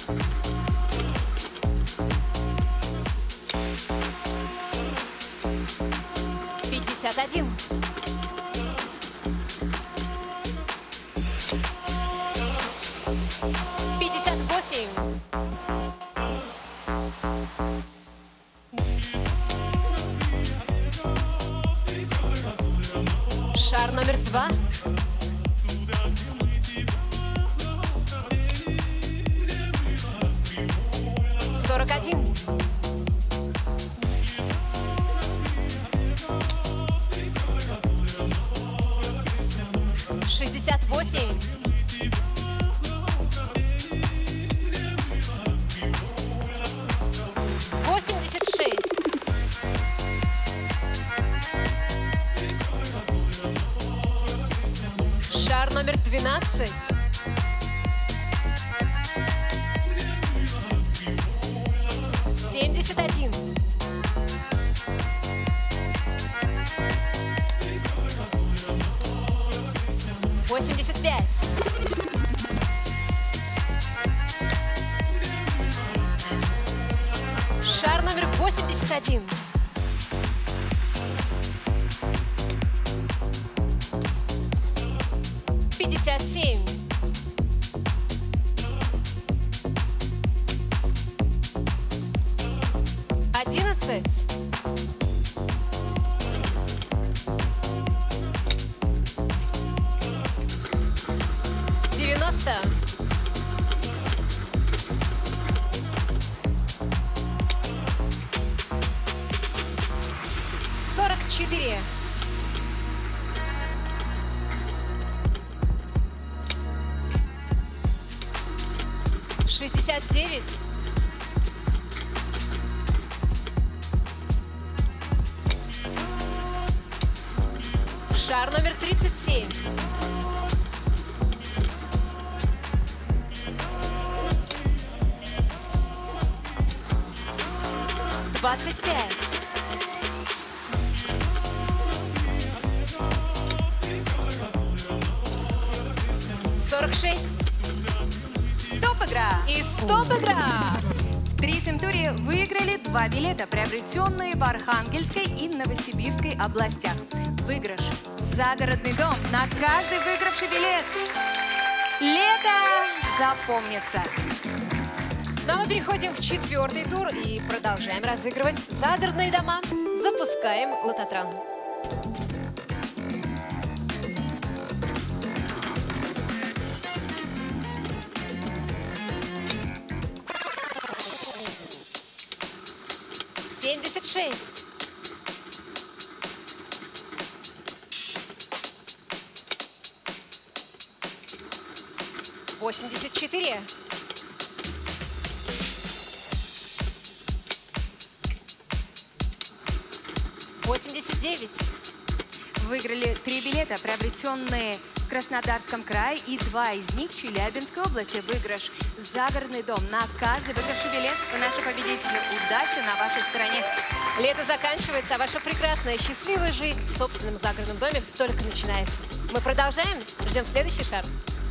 пятьдесят один. пятьдесят восемь. Шар номер два. сорок один. шестьдесят восемь. восемьдесят шесть. Шар номер двенадцать. семьдесят один. восемьдесят пять. Шар номер восемьдесят один. пятьдесят семь. одиннадцать. девяносто. сорок четыре. шестьдесят девять. Шар номер тридцать семь. двадцать пять. сорок шесть. Стоп-игра! И стоп-игра! В третьем туре выиграли два билета, приобретенные в Архангельской и Новосибирской областях. Выигрыш – загородный дом на каждый выигравший билет. Лето запомнится. Ну а мы переходим в четвертый тур и продолжаем разыгрывать загородные дома. Запускаем лототрон. семьдесят шесть. восемьдесят четыре. восемьдесят девять. Выиграли три билета, приобретенные в Краснодарском крае, и два из них в Челябинской области. Выигрыш – загородный дом на каждый выигравший билет. Вы наши победители. Удачи на вашей стороне. Лето заканчивается, а ваша прекрасная, счастливая жизнь в собственном загородном доме только начинается. Мы продолжаем. Ждем следующий шар.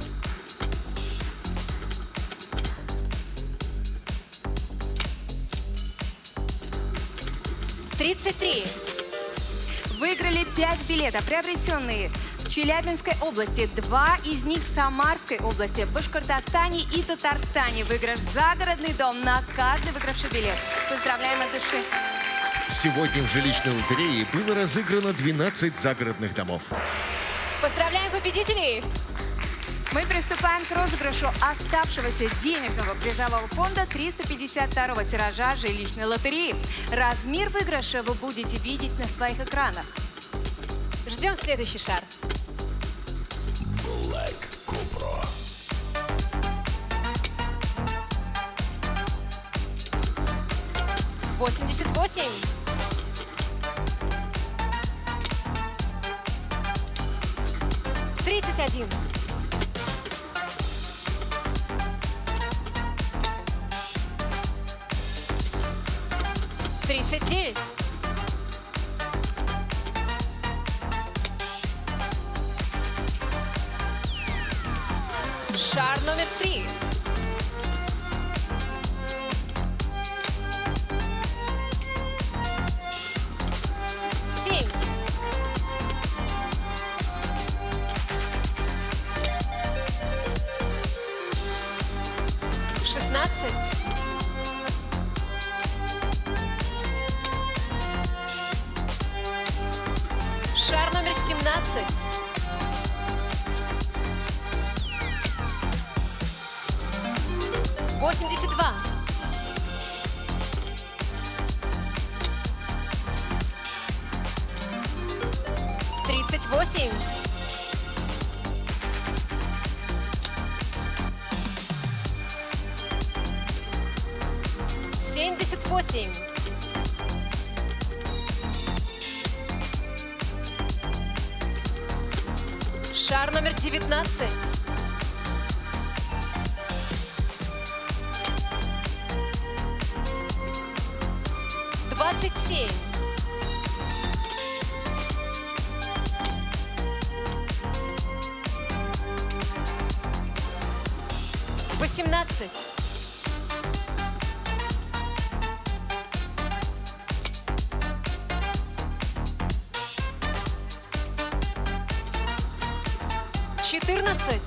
тридцать три. Выиграли пять билетов, приобретенные в Челябинской области, два из них в Самарской области, в Башкортостане и Татарстане. Выигрыш загородный дом на каждый выигравший билет. Поздравляем от души. Сегодня в жилищной лотерее было разыграно двенадцать загородных домов. Поздравляем победителей! Мы приступаем к розыгрышу оставшегося денежного призового фонда триста пятьдесят второго тиража жилищной лотереи. Размер выигрыша вы будете видеть на своих экранах. Ждем следующий шар. Black Cobra. восемьдесят восемь. тридцать один. тридцать девять. Шар номер три. семь. шестнадцать. Шар номер семнадцать. восемьдесят два. тридцать восемь. семьдесят восемь. Шар номер девятнадцать. двадцать семь. восемнадцать. четырнадцать.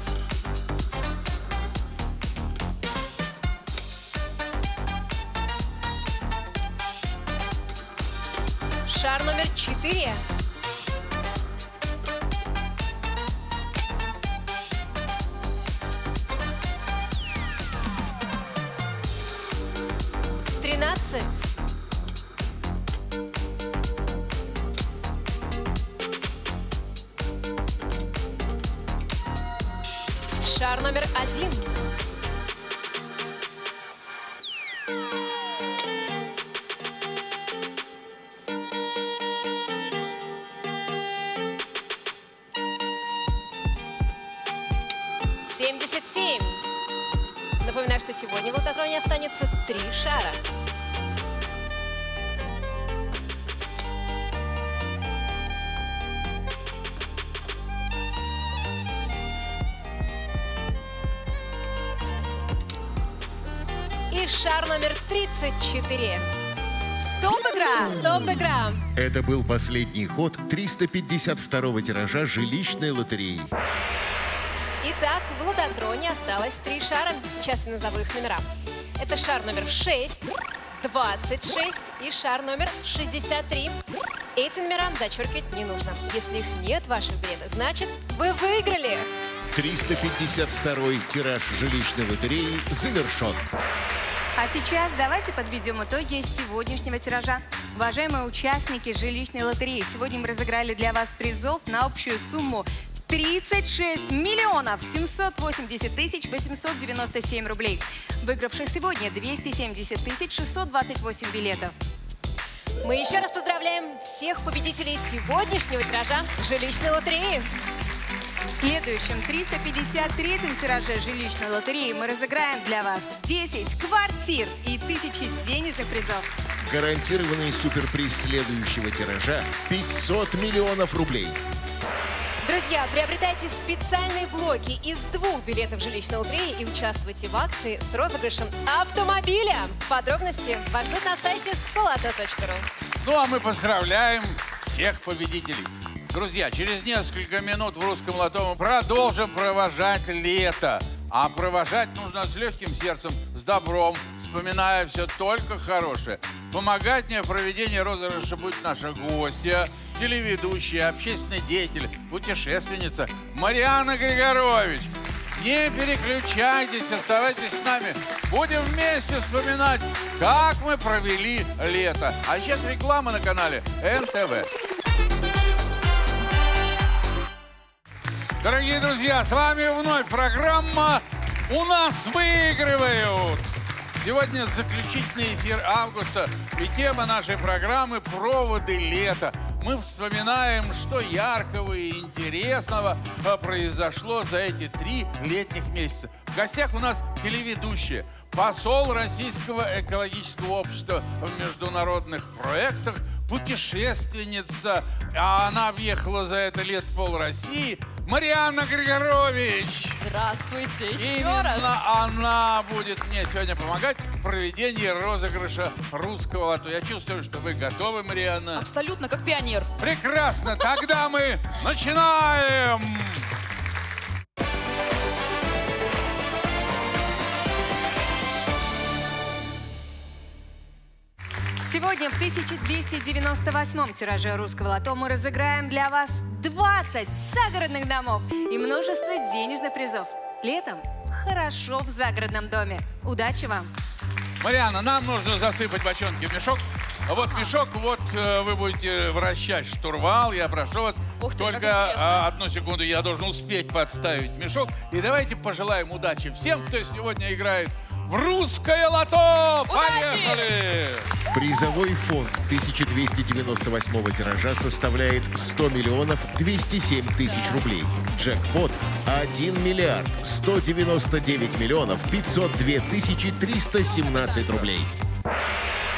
Шар номер четыре. тринадцать. Шар номер один. семьдесят семь. Напоминаю, что сегодня в лототроне останется три шара. И шар номер тридцать четыре. Стоп-игра! Стоп-игра! Это был последний ход триста пятьдесят второго тиража жилищной лотереи. Итак, в лототроне осталось три шара. Сейчас я назову их номера. Это шар номер шесть, двадцать шесть и шар номер шестьдесят три. Эти номера зачеркивать не нужно. Если их нет в ваших билетах, значит, вы выиграли. триста пятьдесят второй тираж жилищной лотереи завершен. А сейчас давайте подведем итоги сегодняшнего тиража. Уважаемые участники жилищной лотереи, сегодня мы разыграли для вас призов на общую сумму тридцать шесть миллионов семьсот восемьдесят тысяч восемьсот девяносто семь рублей. Выигравших сегодня двести семьдесят тысяч шестьсот двадцать восемь билетов. Мы еще раз поздравляем всех победителей сегодняшнего тиража жилищной лотереи. В следующем триста пятьдесят третьем тираже жилищной лотереи мы разыграем для вас десять квартир и тысячи денежных призов. Гарантированный суперприз следующего тиража – пятьсот миллионов рублей. Друзья, приобретайте специальные блоки из двух билетов жилищной лотереи и участвуйте в акции с розыгрышем автомобиля. Подробности вас ждут на сайте столото точка ру. Ну а мы поздравляем всех победителей. Друзья, через несколько минут в русском лото мы продолжим провожать лето. А провожать нужно с легким сердцем, с добром, вспоминая все только хорошее. Помогать мне в проведении розыгрыша будет наша гостья, телеведущая, общественный деятель, путешественница Марианна Григорович. Не переключайтесь, оставайтесь с нами. Будем вместе вспоминать, как мы провели лето. А сейчас реклама на канале эн тэ вэ. Дорогие друзья, с вами вновь программа «У нас выигрывают». Сегодня заключительный эфир августа, и тема нашей программы «Проводы лета». Мы вспоминаем, что яркого и интересного произошло за эти три летних месяца. В гостях у нас телеведущая, посол Российского экологического общества в международных проектах, путешественница, а она объехала за это лет пол России, Марианна Григорович. Здравствуйте еще Именно раз. она будет мне сегодня помогать в проведении розыгрыша русского лото. Я чувствую, что вы готовы, Марианна. Абсолютно, как пионер. Прекрасно, тогда мы начинаем! Сегодня в тысяча двести девяносто восьмом тираже русского лото мы разыграем для вас двадцать загородных домов и множество денежных призов. Летом хорошо в загородном доме. Удачи вам! Марианна, нам нужно засыпать бочонки в мешок. Вот мешок, вот э, вы будете вращать штурвал. Я прошу вас, Ух ты, только как а, одну секунду, я должен успеть подставить мешок. И давайте пожелаем удачи всем, кто сегодня играет в русское лото. Поехали! Призовой фонд тысяча двести девяносто восьмого тиража составляет сто миллионов двести семь тысяч рублей. Джекпот – один миллиард сто девяносто девять миллионов пятьсот две тысячи триста семнадцать рублей.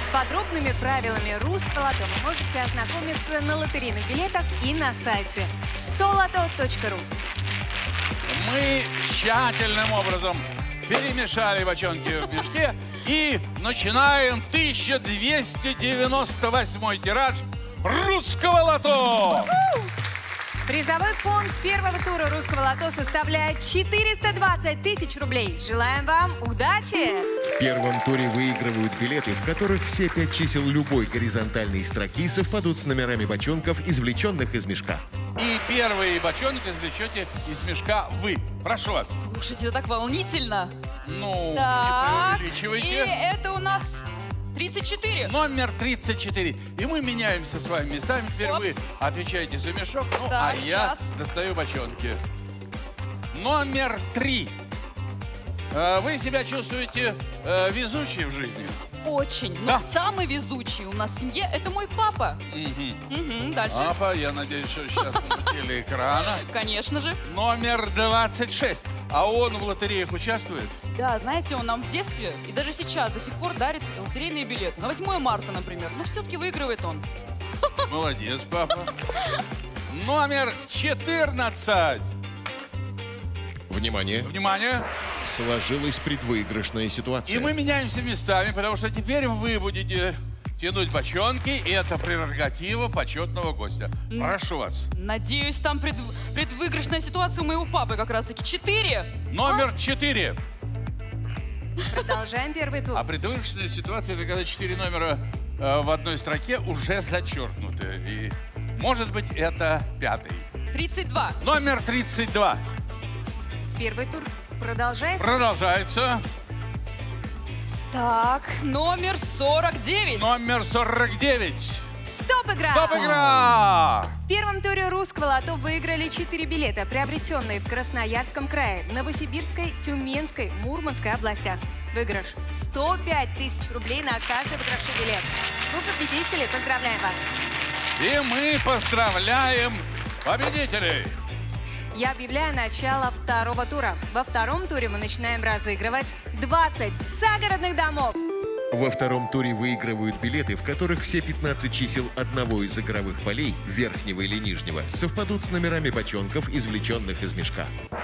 С подробными правилами русского лото вы можете ознакомиться на лотерейных билетах и на сайте сто лото точка ру. Мы тщательным образом перемешали бочонки в мешке и начинаем тысяча двести девяносто восьмой тираж русского лото. Призовой фонд первого тура русского лото составляет четыреста двадцать тысяч рублей. Желаем вам удачи! В первом туре выигрывают билеты, в которых все пять чисел любой горизонтальной строки совпадут с номерами бочонков, извлеченных из мешка. И первый бочонок извлечете из мешка вы. Прошу вас. Слушайте, это так волнительно. Ну, Так, не и преувеличивайте. это у нас тридцать четыре. Номер тридцать четыре. И мы меняемся с вами местами. Теперь Оп. вы отвечаете за мешок, ну, Так, а я сейчас. достаю бочонки. Номер три. Э, Вы себя чувствуете э, везучей в жизни? Очень. Но Да. самый везучий у нас в семье — это мой папа. Мгм. Мгм, дальше. Папа, я надеюсь, что сейчас на телеэкрана. Конечно же. Номер двадцать шесть. А он в лотереях участвует? Да, знаете, он нам в детстве и даже сейчас до сих пор дарит лотерейные билеты. На восьмое марта, например. Но все-таки выигрывает он. Молодец, папа. Номер четырнадцать. Внимание! Внимание. Сложилась предвыигрышная ситуация. И мы меняемся местами, потому что теперь вы будете тянуть бочонки, и это прерогатива почетного гостя. Прошу вас. Надеюсь, там пред... предвыигрышная ситуация у моего папы как раз-таки. Четыре. Номер четыре. Продолжаем первый тур. А предвыигрышная ситуация — это когда четыре номера э, в одной строке уже зачеркнуты. И, может быть, это пятый. тридцать два. Номер тридцать два. Первый тур продолжается. Продолжается. Так, номер сорок девять. Номер сорок девять. Стоп, игра! Стоп, игра! В первом туре русского лото выиграли четыре билета, приобретенные в Красноярском крае, Новосибирской, Тюменской, Мурманской областях. Выигрыш сто пять тысяч рублей на каждый выигравший билет. Вы победители, поздравляем вас! И мы поздравляем победителей! Я объявляю начало второго тура. Во втором туре мы начинаем разыгрывать двадцать загородных домов. Во втором туре выигрывают билеты, в которых все пятнадцать чисел одного из игровых полей, верхнего или нижнего, совпадут с номерами бочонков, извлеченных из мешка.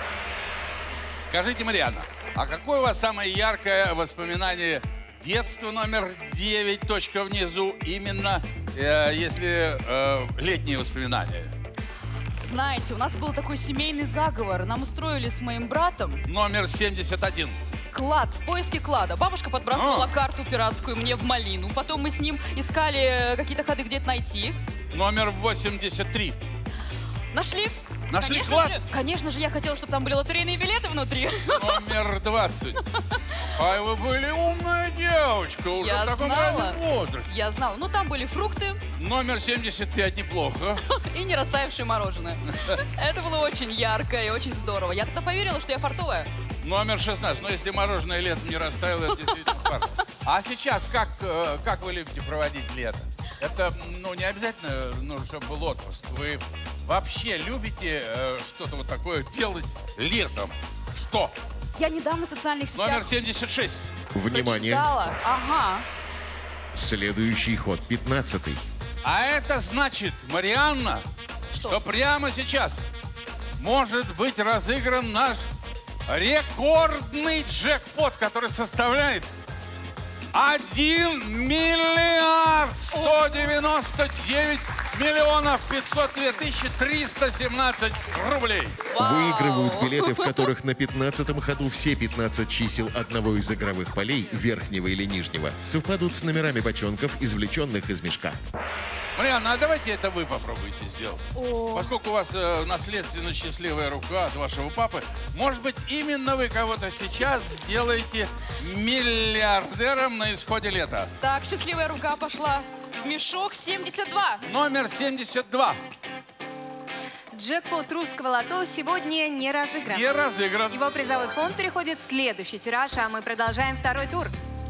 Скажите, Марьяна, а какое у вас самое яркое воспоминание детства номер девять, точка внизу, именно э, если э, летние воспоминания? Знаете, у нас был такой семейный заговор. Нам устроили с моим братом Номер семьдесят один. клад, в поиске клада. Бабушка подбрасывала А. карту пиратскую мне в малину. Потом мы с ним искали какие-то ходы, где это найти. Номер восемьдесят три. Нашли. Нашли конечно клад? же, конечно же, я хотела, чтобы там были лотерейные билеты внутри. Номер двадцать. Ай, вы были умная девочка, уже Я в таком знала. раннем возрасте. Я знала. Ну, там были фрукты Номер семьдесят пять неплохо. и не растаявшее мороженое. Это было очень ярко и очень здорово. Я тогда поверила, что я фартовая. Номер шестнадцать. Ну, если мороженое летом не растаяло, это действительно факт. А сейчас как, э, как вы любите проводить лето? Это, ну, не обязательно нужно, чтобы был отпуск. Вы вообще любите э, что-то вот такое делать летом? Что? Я недавно в социальных сетях Номер семьдесят шесть. Внимание! прочитала. Ага. Следующий ход пятнадцатый. А это значит, Марианна, Что? что прямо сейчас может быть разыгран наш рекордный джекпот, который составляет один миллиард сто девяносто девять миллионов пятьсот две тысячи триста семнадцать рублей. Вау. Выигрывают билеты, в которых на пятнадцатом ходу все пятнадцать чисел одного из игровых полей, верхнего или нижнего, совпадут с номерами бочонков, извлеченных из мешка. Марианна, а давайте это вы попробуйте сделать. О. Поскольку у вас э, наследственно счастливая рука от вашего папы, может быть, именно вы кого-то сейчас сделаете миллиардером на исходе лета. Так, счастливая рука пошла. Мешок семьдесят два. Номер семьдесят два. Джекпот русского лото сегодня не разыгран. Не разыгран. Его призовой фонд переходит в следующий тираж, а мы продолжаем второй тур.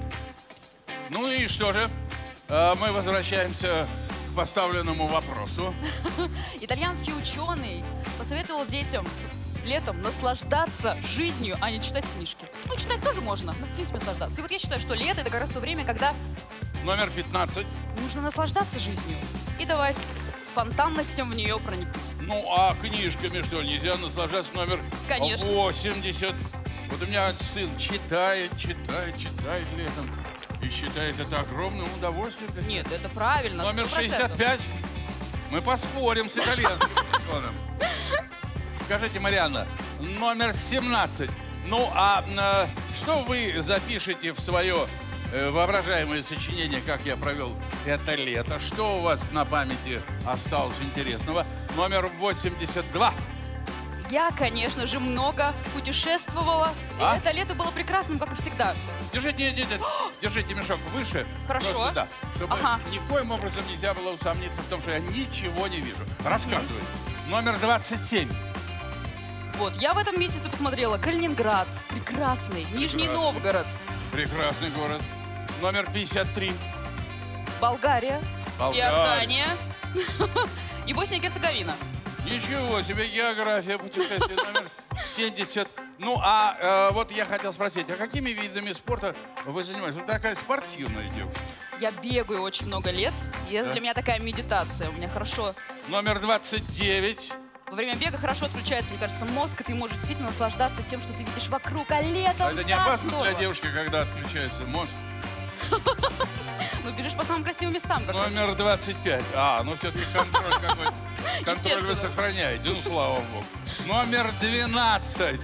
Ну и что же? Э, Мы возвращаемся к поставленному вопросу. Итальянский ученый посоветовал детям летом наслаждаться жизнью, а не читать книжки. Ну, читать тоже можно, но, в принципе, наслаждаться. И вот я считаю, что лето — это как раз то время, когда Номер пятнадцать. Нужно наслаждаться жизнью и давать спонтанностям в нее проникнуть. Ну, а книжками что, нельзя наслаждаться? Номер Конечно. восемьдесят. Вот у меня сын читает, читает, читает летом. И считает это огромным удовольствием. Нет, это правильно. Номер сто процентов. шестьдесят пять. Мы поспорим с итальянским регионом. Скажите, Марианна, номер семнадцать. Ну, а э, что вы запишете в свое э, воображаемое сочинение, как я провел это лето? Что у вас на памяти осталось интересного? Номер восемьдесят два. Я, конечно же, много путешествовала. А? И это лето было прекрасным, как и всегда. Держите, нет, нет, нет, держите мешок выше. Хорошо. Просто, да, чтобы Ага. никоим образом нельзя было усомниться в том, что я ничего не вижу. Рассказывай. Номер двадцать семь. Вот, я в этом месяце посмотрела Калининград. Прекрасный. Нижний Новгород. Прекрасный город. Номер пятьдесят три. Болгария. Болгария. Иордания. И Босния и Герцеговина. Ничего себе, география путешествий. Номер семьдесят. Ну, а э, вот я хотел спросить, а какими видами спорта вы занимаетесь? Вы такая спортивная девушка. Я бегаю очень много лет. И это Да. для меня такая медитация. У меня хорошо... Номер двадцать девять. Во время бега хорошо отключается, мне кажется, мозг, и ты можешь действительно наслаждаться тем, что ты видишь вокруг. А летом А это не так опасно здорово. для девушки, когда отключается мозг? Ну, бежишь по самым красивым местам. Как раз. Номер двадцать пять. А, ну все-таки контроль какой-то. Контроль вы Естественно. сохраняете, ну слава богу. Номер двенадцать.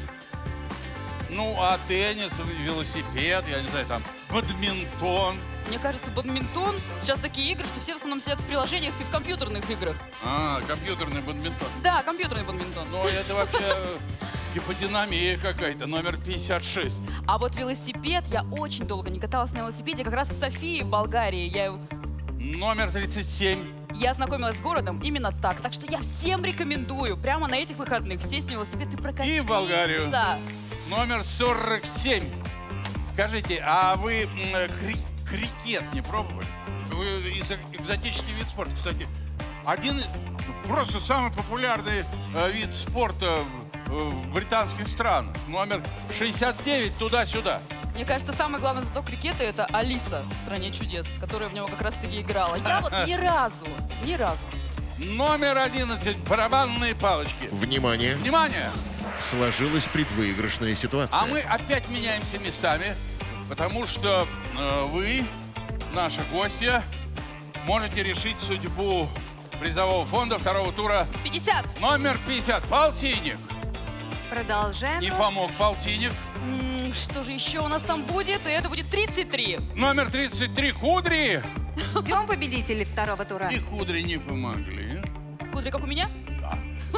Ну, а теннис, велосипед, я не знаю, там, бадминтон. Мне кажется, бадминтон, сейчас такие игры, что все в основном сидят в приложениях и в компьютерных играх. А, компьютерный бадминтон. Да, компьютерный бадминтон. Ну, это вообще гиподинамия какая-то, номер пятьдесят шесть. А вот велосипед, я очень долго не каталась на велосипеде, как раз в Софии, в Болгарии. Я, Номер тридцать семь. я знакомилась с городом именно так. Так что я всем рекомендую прямо на этих выходных сесть на велосипед и прокатиться. И в Болгарию. Номер сорок семь. Скажите, а вы м, кри- крикет не пробовали? Вы из экзотический вид спорта. Кстати, один просто самый популярный э, вид спорта в, в британских странах. Номер шестьдесят девять туда-сюда. Мне кажется, самый главный знаток крикета — это Алиса в «Стране чудес», которая в него как раз-таки играла. Я вот ни разу, ни разу. Номер одиннадцать. Барабанные палочки. Внимание! Внимание! Сложилась предвыигрышная ситуация. А мы опять меняемся местами, потому что э, вы, наши гостья, можете решить судьбу призового фонда второго тура. пятьдесят. Номер пятьдесят. Полтинник. Продолжаем. Не помог полтинник. М, Что же еще у нас там будет? И это будет тридцать три. Номер тридцать три. Кудри. Ждем победителей второго тура. И кудри не помогли. Кудри, как у меня? Да.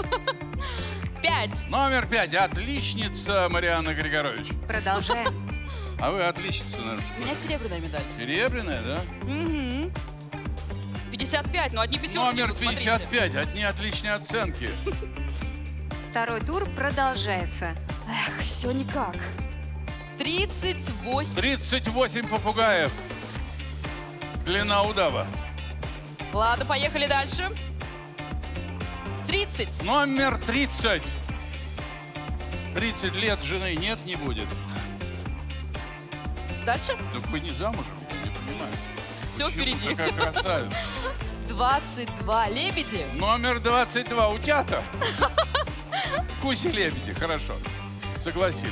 Пять. Номер пять. Отличница Марианна Григорович. Продолжаем. А вы отличница, наверное. У меня серебряная медаль. Серебряная, да? Угу. пятьдесят пять, но одни пятерки. Номер идут, смотрите. пятьдесят пять. Одни отличные оценки. Второй тур продолжается. Эх, все никак. тридцать восемь. тридцать восемь попугаев. Длина удава. Ладно, поехали дальше. тридцать. Номер тридцать. тридцать лет жены нет, не будет. Дальше. Так вы не замужем, я не понимаю. Все Почему впереди. такая красавица? двадцать два. Лебеди. Номер двадцать два. Утята. Гуси-лебеди, хорошо. Согласились.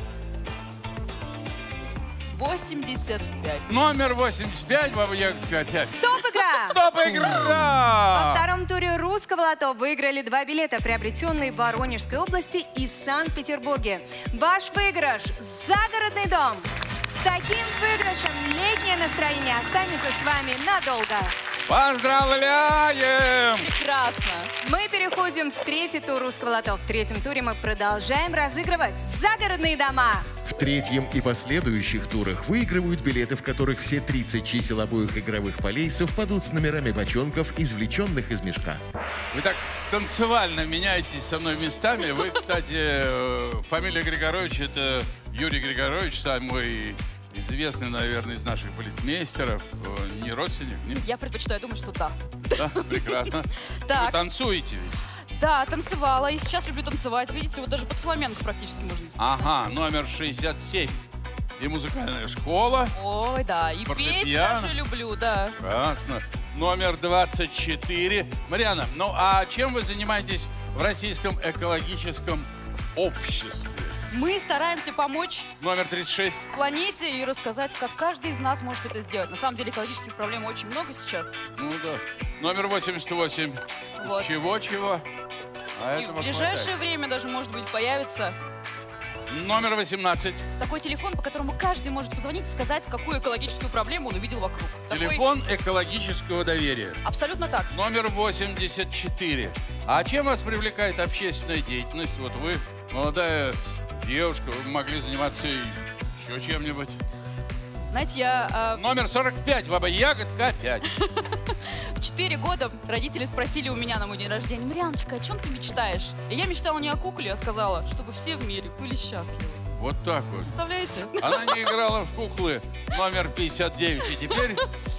восемьдесят пять. Номер восемьдесят пять. Баба Ягодка опять. Стоп-игра! Стоп, Во игра! втором туре русского лото выиграли два билета, приобретенные в Воронежской области и Санкт-Петербурге. Ваш выигрыш – загородный дом. С таким выигрышем летнее настроение останется с вами надолго. Поздравляем! Прекрасно. Мы переходим в третий тур русского лото. В третьем туре мы продолжаем разыгрывать загородные дома. В третьем и последующих турах выигрывают билеты, в которых все тридцать чисел обоих игровых полей совпадут с номерами бочонков, извлеченных из мешка. Вы так танцевально меняетесь со мной местами. Вы, кстати, э, фамилия Григорович — это Юрий Григорович, самый известный, наверное, из наших полицмейстеров. Э, Не родственник, нет? Я предпочитаю думать, что да. Да, прекрасно. Вы Так. танцуете ведь? Да, танцевала. И сейчас люблю танцевать. Видите, вот даже под фламенко практически можно. Ага, номер шестьдесят семь. и музыкальная школа. Ой, да, и петь даже люблю, да. Прекрасно. Номер двадцать четыре. Марьяна, ну а чем вы занимаетесь в Российском экологическом обществе? Мы стараемся помочь Номер тридцать шесть. планете и рассказать, как каждый из нас может это сделать. На самом деле экологических проблем очень много сейчас. Ну да. Номер восемьдесят восемь. Вот. Чего-чего? А И в этого ближайшее хватает. время даже, может быть, появится Номер восемнадцать. такой телефон, по которому каждый может позвонить и сказать, какую экологическую проблему он увидел вокруг. Телефон экологического доверия. Такой... Абсолютно так. Номер восемьдесят четыре. А чем вас привлекает общественная деятельность? Вот вы, молодая девушка, вы могли заниматься еще чем-нибудь. Знаете, я... Э... Номер сорок пять. Баба Ягодка пять. В четыре года родители спросили у меня на мой день рождения: Марьяночка, о чем ты мечтаешь? И я мечтала не о кукле, а сказала, чтобы все в мире были счастливы. Вот так вот. Представляете? Она не играла в куклы номер пятьдесят девять. И теперь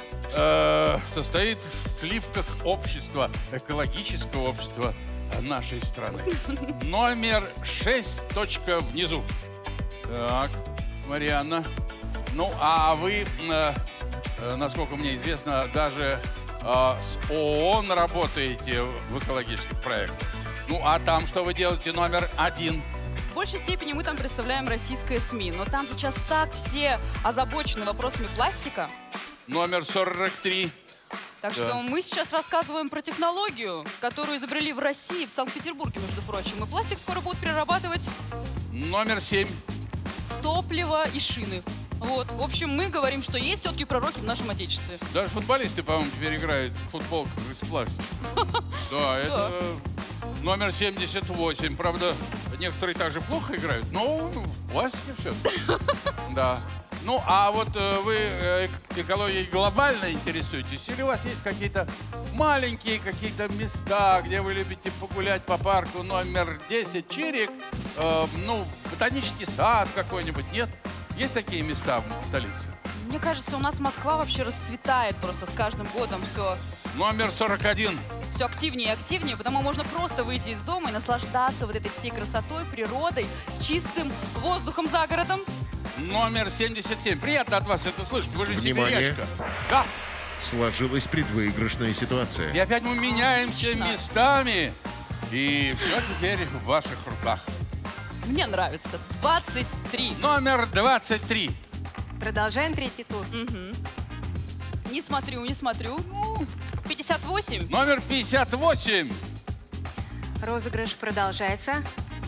э, состоит в сливках общества, экологического общества нашей страны. Номер шесть. Точка внизу. Так, Марьяна. Ну, а вы, э, э, насколько мне известно, даже э, с ООН работаете в экологических проектах. Ну, а там что вы делаете? Номер один. В большей степени мы там представляем российское СМИ, но там сейчас так все озабочены вопросами пластика. Номер сорок три. Так Да. что мы сейчас рассказываем про технологию, которую изобрели в России, в Санкт-Петербурге, между прочим. И пластик скоро будут перерабатывать Номер семь. в топливо и шины. Вот. В общем, мы говорим, что есть все-таки пророки в нашем Отечестве. Даже футболисты, по-моему, теперь играют в футболках из пластика. Да, это номер семьдесят восемь. Правда, некоторые также плохо играют, но в пластике все. Да. Ну, а вот э, вы э, экологией глобально интересуетесь? Или у вас есть какие-то маленькие какие-то места, где вы любите погулять по парку? Номер десять, Чирик, э, ну, ботанический сад какой-нибудь, нет? Есть такие места в столице? Мне кажется, у нас Москва вообще расцветает просто с каждым годом все. Номер сорок один. Все активнее и активнее, потому можно просто выйти из дома и наслаждаться вот этой всей красотой, природой, чистым воздухом за городом. Номер семьдесят семь. Приятно от вас это слышать. Вы же Внимание. сибирячка. Да. Сложилась предвыигрышная ситуация. И опять мы меняемся Отлично. местами. И все теперь в ваших руках. Мне нравится. двадцать три. Номер двадцать три. Продолжаем третий тур. Мгм. Не смотрю, не смотрю. пятьдесят восемь. Номер пятьдесят восемь. Розыгрыш продолжается.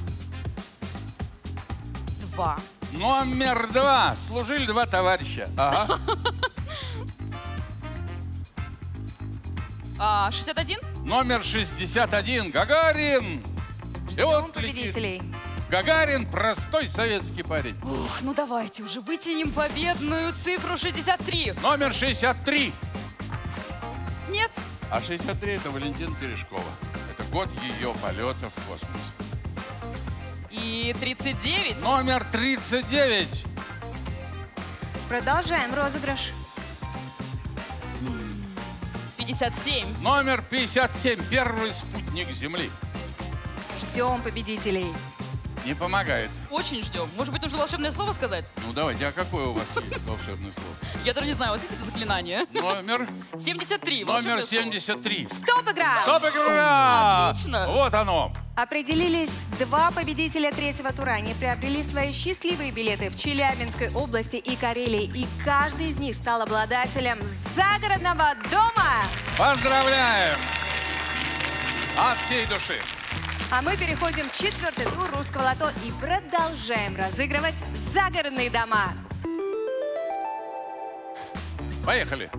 два. Номер два. Служили два товарища. Ага. А, шестьдесят один. Номер шестьдесят один. Гагарин. И Ждем вот летит. победителей. Гагарин простой советский парень. Ух, ну давайте уже вытянем победную цифру шестьдесят три. Номер шестьдесят три. Нет. А шестьдесят три это Валентина Терешкова. Это год ее полета в космос. И тридцать девять. Номер тридцать девять. Продолжаем розыгрыш. пятьдесят семь. Номер пятьдесят семь. Первый спутник Земли. Ждем победителей. Не помогает. Очень ждем. Может быть, нужно волшебное слово сказать? Ну давайте, а какое у вас есть волшебное слово? Я даже не знаю, у вас есть это заклинание? Номер? семьдесят три. Номер волшебное слово. семьдесят три. Стоп, игра! Стоп, игра! Отлично. Вот оно. Определились два победителя третьего тура. Они приобрели свои счастливые билеты в Челябинской области и Карелии. И каждый из них стал обладателем загородного дома. Поздравляем! От всей души. А мы переходим в четвертый тур русского лото и продолжаем разыгрывать загородные дома. Поехали.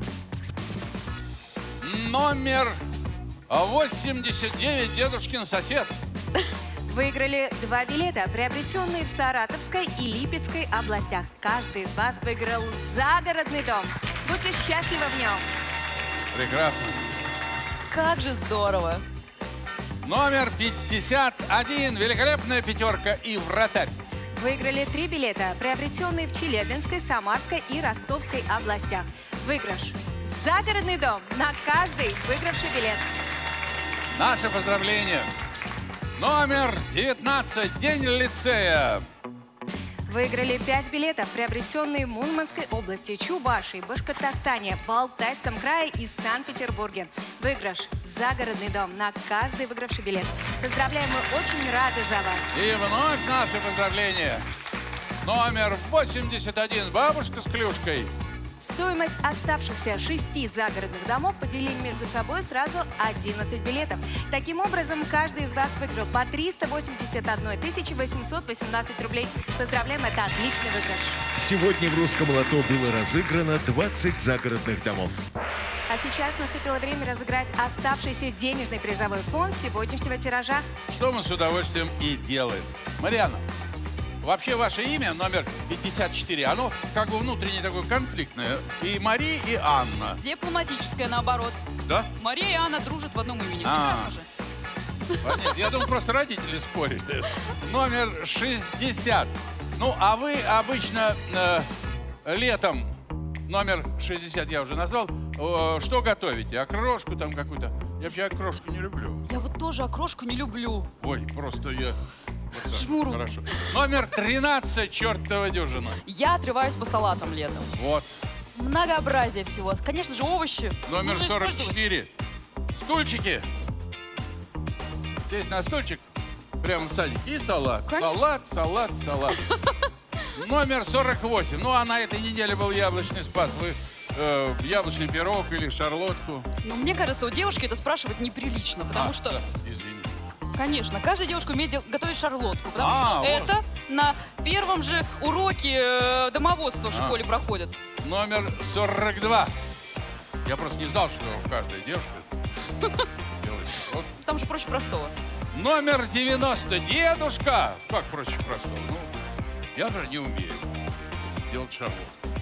Номер восемьдесят девять. Дедушкин сосед. Выиграли два билета, приобретенные в Саратовской и Липецкой областях. Каждый из вас выиграл загородный дом. Будьте счастливы в нем. Прекрасно. Как же здорово. Номер пятьдесят один. Великолепная пятерка и вратарь. Выиграли три билета, приобретенные в Челябинской, Самарской и Ростовской областях. Выигрыш. Загородный дом на каждый выигравший билет. Наше поздравление. Номер девятнадцать. День лицея. Выиграли пять билетов, приобретенные в Мурманской области, Чувашии, Башкортостане, Алтайском крае и Санкт-Петербурге. Выигрыш – загородный дом на каждый выигравший билет. Поздравляем, мы очень рады за вас. И вновь наши поздравления. Номер восемьдесят один. Бабушка с клюшкой. Стоимость оставшихся шести загородных домов поделили между собой сразу одиннадцать билетов. Таким образом, каждый из вас выиграл по триста восемьдесят одна тысяча восемьсот восемнадцать рублей. Поздравляем, это отличный выигрыш. Сегодня в «Русском лото» было разыграно двадцать загородных домов. А сейчас наступило время разыграть оставшийся денежный призовой фонд сегодняшнего тиража. Что мы с удовольствием и делаем. Марьяна, вообще ваше имя, номер пятьдесят четыре, оно как бы внутренне такое конфликтное. И Мария, и Анна. Дипломатическое, наоборот. Да? Мария и Анна дружат в одном имени. А. Прекрасно же. А, нет, я думаю, просто родители спорили. Номер шестьдесят. Ну, а вы обычно э, летом, номер шестьдесят я уже назвал, э, что готовите? Окрошку там какую-то? Я вообще окрошку не люблю. Я вот тоже окрошку не люблю. Ой, просто я... Вот так. Жмуру. Хорошо. Номер тринадцать, чертова дюжина. Я отрываюсь по салатам летом. Вот. Многообразие всего. Конечно же, овощи. Номер нужно сорок использовать. четыре. Стульчики. Сесть на стульчик прямо в садике. И салат. Конечно. Салат, салат, салат. Номер сорок восемь. Ну, а на этой неделе был яблочный спас. Вы э, яблочный пирог или шарлотку? Но мне кажется, у девушки это спрашивать неприлично, потому А, что... да, извини. Конечно, каждая девушка умеет дел- готовить шарлотку, потому А, что вот. это на первом же уроке э, домоводства в А. школе проходит. Номер сорок два. Я просто не знал, что каждая девушка делает. Вот. Там же проще простого. Номер девяносто. Дедушка. Как проще простого? Ну, я даже не умею делать шарлотку.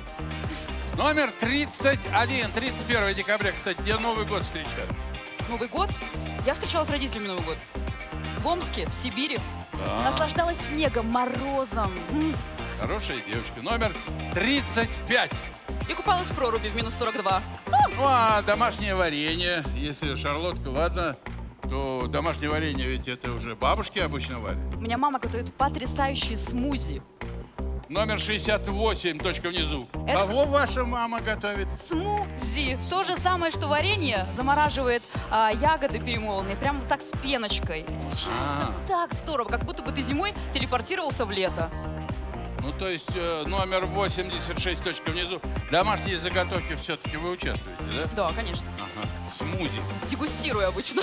Номер тридцать один. тридцать первого декабря, кстати, где Новый год встречают. Новый год? Я встречала с родителями Новый год. В Омске, в Сибири. Да. Наслаждалась снегом, морозом. М. Хорошая девочка. Номер тридцать пять. И купалась в проруби в минус сорок два. Ну, а домашнее варенье, если шарлотка, ладно, то домашнее варенье ведь это уже бабушки обычно варят. У меня мама готовит потрясающие смузи. Номер шестьдесят восемь, точка внизу. Это- Кого ваша мама готовит? Смузи. То же самое, что варенье замораживает а, ягоды перемоленные, прям вот так с пеночкой. Получается А. так здорово, как будто бы ты зимой телепортировался в лето. Ну, то есть э, номер восемьдесят шесть, точка внизу. Домашние заготовки все-таки вы участвуете, да? Да, конечно. Ага. Смузи. Дегустирую обычно.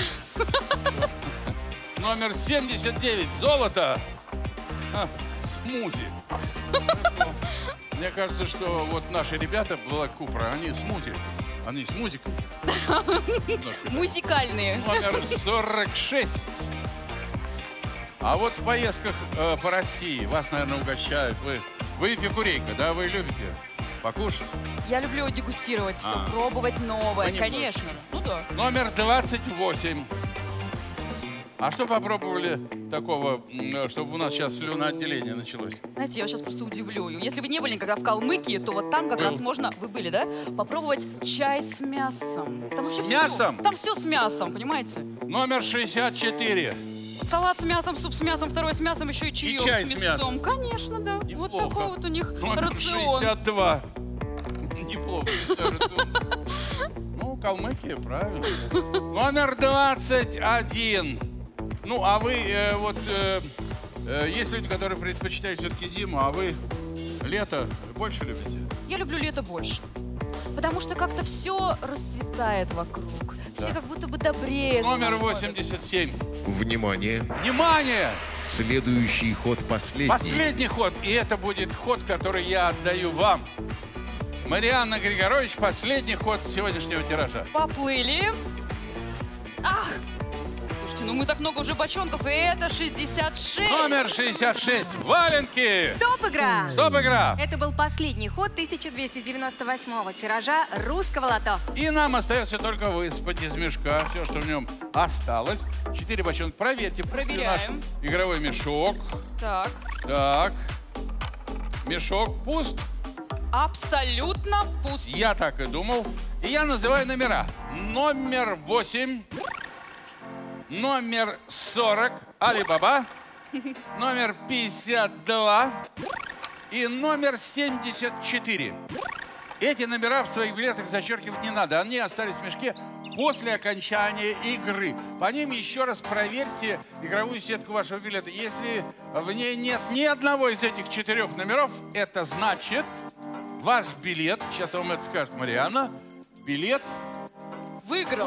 Номер семьдесят девять, золото. А, смузи. Хорошо. Мне кажется, что вот наши ребята, Black Cupra, они смузи. Они с музыкой. Немножко. Музыкальные. Номер сорок шесть. А вот в поездках э, по России вас, наверное, угощают. Вы, вы эпикурейка, да? Вы любите покушать? Я люблю дегустировать все, А. пробовать новое, Понемножку. конечно. Ну да. Номер двадцать восемь. А что попробовали такого, м, чтобы у нас сейчас слюноотделение началось? Знаете, я вас сейчас просто удивлю. Если вы не были никогда в Калмыкии, то вот там как Был. раз можно, вы были, да? Попробовать чай с мясом. Там вообще С всё. мясом? Там все с мясом, понимаете? Номер шестьдесят четыре. Салат с мясом, суп с мясом, второй с мясом, еще и чаек чай с с мясом. мясом. Конечно, да. Вот Неплохо. такой вот у них Номер рацион. шестьдесят два. Неплохо. рацион. Ну, Калмыкия, правильно. Номер двадцать один. Ну, а вы, э, вот, э, э, есть люди, которые предпочитают все-таки зиму, а вы лето больше любите? Я люблю лето больше. Потому что как-то все расцветает вокруг. Все Да. как будто бы добрее Номер становятся. восемьдесят семь. Внимание! Внимание! Следующий ход последний. Последний ход, и это будет ход, который я отдаю вам. Марианна Григорович, последний ход сегодняшнего тиража. Поплыли. Ах! Слушайте, ну мы так много уже бочонков, и это шестьдесят шесть. Номер шестьдесят шесть. Валенки! Стоп-игра! Стоп-игра! Это был последний ход тысяча двести девяносто восьмого тиража русского лото. И нам остается только выспать из мешка все, что в нем осталось. Четыре бочонка. Проверьте, пусть ли Проверяем. наш игровой мешок. Так, Так. Мешок пуст. абсолютно пуст. Я так и думал. И я называю номера. Номер восемь. Номер сорок. Али-Баба. Номер пятьдесят два. и номер семьдесят четыре. Эти номера в своих билетах зачеркивать не надо. Они остались в мешке после окончания игры. По ним еще раз проверьте игровую сетку вашего билета. Если в ней нет ни одного из этих четырех номеров, это значит, ваш билет, сейчас вам это скажет Марианна, билет Выиграл.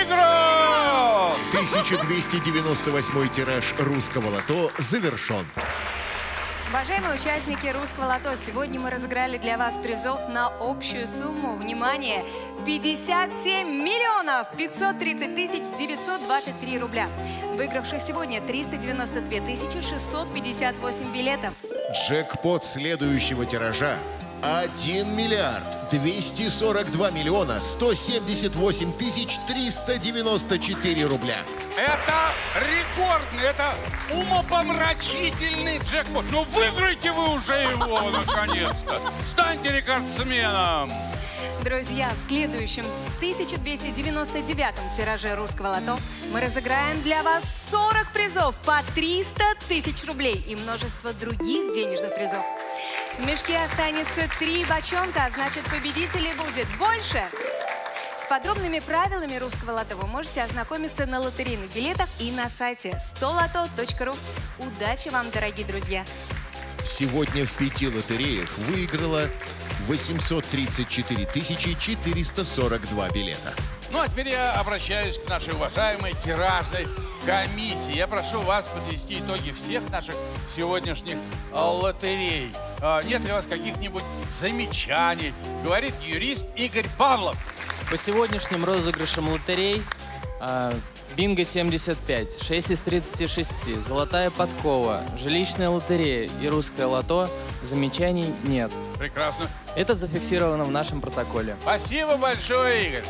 Выиграл! тысяча двести девяносто восьмой тираж русского лото завершен. Уважаемые участники русского лото, сегодня мы разыграли для вас призов на общую сумму, внимание, пятьдесят семь миллионов пятьсот тридцать тысяч девятьсот двадцать три рубля. Выигравших сегодня триста девяносто две тысячи шестьсот пятьдесят восемь билетов. Джекпот следующего тиража один миллиард двести сорок два миллиона сто семьдесят восемь тысяч триста девяносто четыре рубля. Это рекордный, это умопомрачительный джекпот. Ну выиграйте вы уже его, наконец-то. Станьте рекордсменом. Друзья, в следующем тысяча двести девяносто девятом тираже русского лото мы разыграем для вас сорок призов по триста тысяч рублей и множество других денежных призов. В мешке останется три бочонка, а значит, победителей будет больше. С подробными правилами русского лото вы можете ознакомиться на лотерейных билетах и на сайте сто лото точка ру. Удачи вам, дорогие друзья! Сегодня в пяти лотереях выиграла восемьсот тридцать четыре тысячи четыреста сорок два билета. Ну, а теперь я обращаюсь к нашей уважаемой тиражной комиссии. Я прошу вас подвести итоги всех наших сегодняшних а, лотерей. А, нет ли у вас каких-нибудь замечаний? Говорит юрист Игорь Павлов. По сегодняшним розыгрышам лотерей а, Бинго семьдесят пять, шесть из тридцати шести, Золотая подкова, Жилищная лотерея и Русское лото замечаний нет. Прекрасно. Это зафиксировано в нашем протоколе. Спасибо большое, Игорь.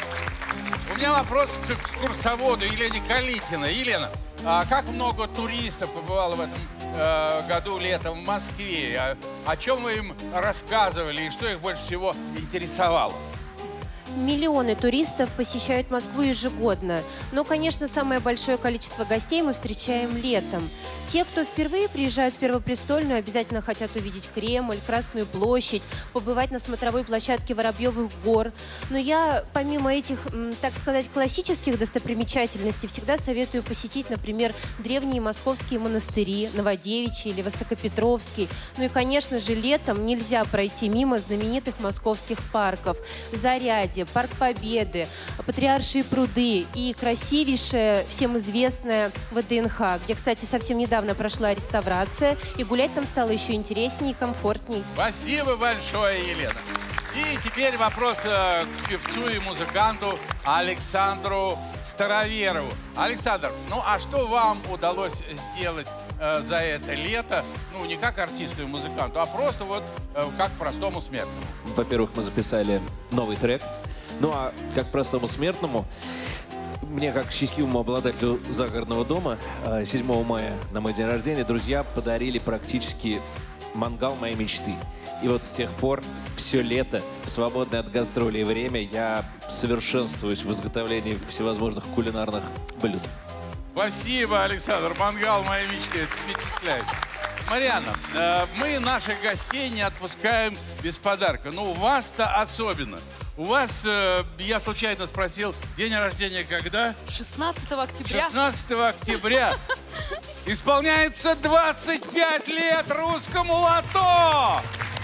У меня вопрос к экскурсоводу Елене Калитиной. Елена, а как много туристов побывало в этом э, году летом в Москве? А, о чем вы им рассказывали и что их больше всего интересовало? Миллионы туристов посещают Москву ежегодно. Но, конечно, самое большое количество гостей мы встречаем летом. Те, кто впервые приезжают в Первопрестольную, обязательно хотят увидеть Кремль, Красную площадь, побывать на смотровой площадке Воробьевых гор. Но я, помимо этих, так сказать, классических достопримечательностей, всегда советую посетить, например, древние московские монастыри, Новодевичий или Высокопетровский. Ну и, конечно же, летом нельзя пройти мимо знаменитых московских парков. Зарядье, Парк Победы, Патриаршие пруды и красивейшая, всем известная ВДНХ, где, кстати, совсем недавно прошла реставрация, и гулять там стало еще интереснее и комфортней. Спасибо большое, Елена. И теперь вопрос э, к певцу и музыканту Александру Староверову. Александр, ну а что вам удалось сделать э, за это лето? Ну, не как артисту и музыканту, а просто вот э, как простому смертному. Во-первых, мы записали новый трек. Ну а как простому смертному, мне, как счастливому обладателю загородного дома, седьмого мая на мой день рождения друзья подарили практически мангал моей мечты. И вот с тех пор все лето, в свободное от гастролей время, я совершенствуюсь в изготовлении всевозможных кулинарных блюд. Спасибо, Александр. Мангал моей мечты. Это впечатляет. Марианна, э, мы наших гостей не отпускаем без подарка. Ну, вас-то особенно. У вас, э, я случайно спросил, день рождения когда? шестнадцатого октября. шестнадцатого октября. Исполняется двадцать пять лет русскому лото!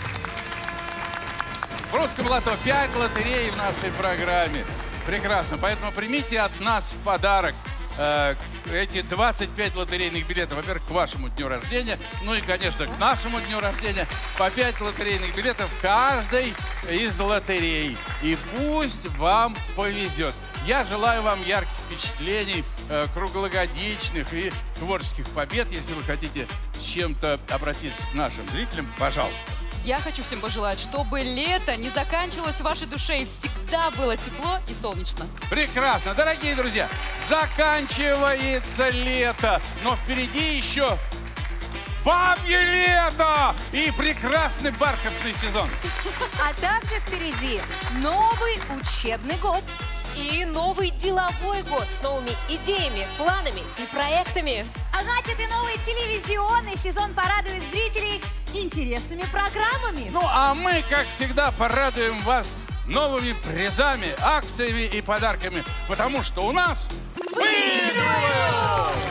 В русском лото пять лотерей в нашей программе. Прекрасно. Поэтому примите от нас в подарок э, эти двадцать пять лотерейных билетов. Во-первых, к вашему дню рождения. Ну и, конечно, к нашему дню рождения. По пять лотерейных билетов каждой из лотерей. И пусть вам повезет. Я желаю вам ярких впечатлений, э, круглогодичных и творческих побед. Если вы хотите с чем-то обратиться к нашим зрителям, пожалуйста. Я хочу всем пожелать, чтобы лето не заканчивалось в вашей душе и всегда было тепло и солнечно. Прекрасно. Дорогие друзья, заканчивается лето, но впереди еще бабье лето и прекрасный бархатный сезон. А также впереди новый учебный год. И новый деловой год с новыми идеями, планами и проектами. А значит, и новый телевизионный сезон порадует зрителей интересными программами. Ну, а мы, как всегда, порадуем вас новыми призами, акциями и подарками, потому что у нас выигрывают!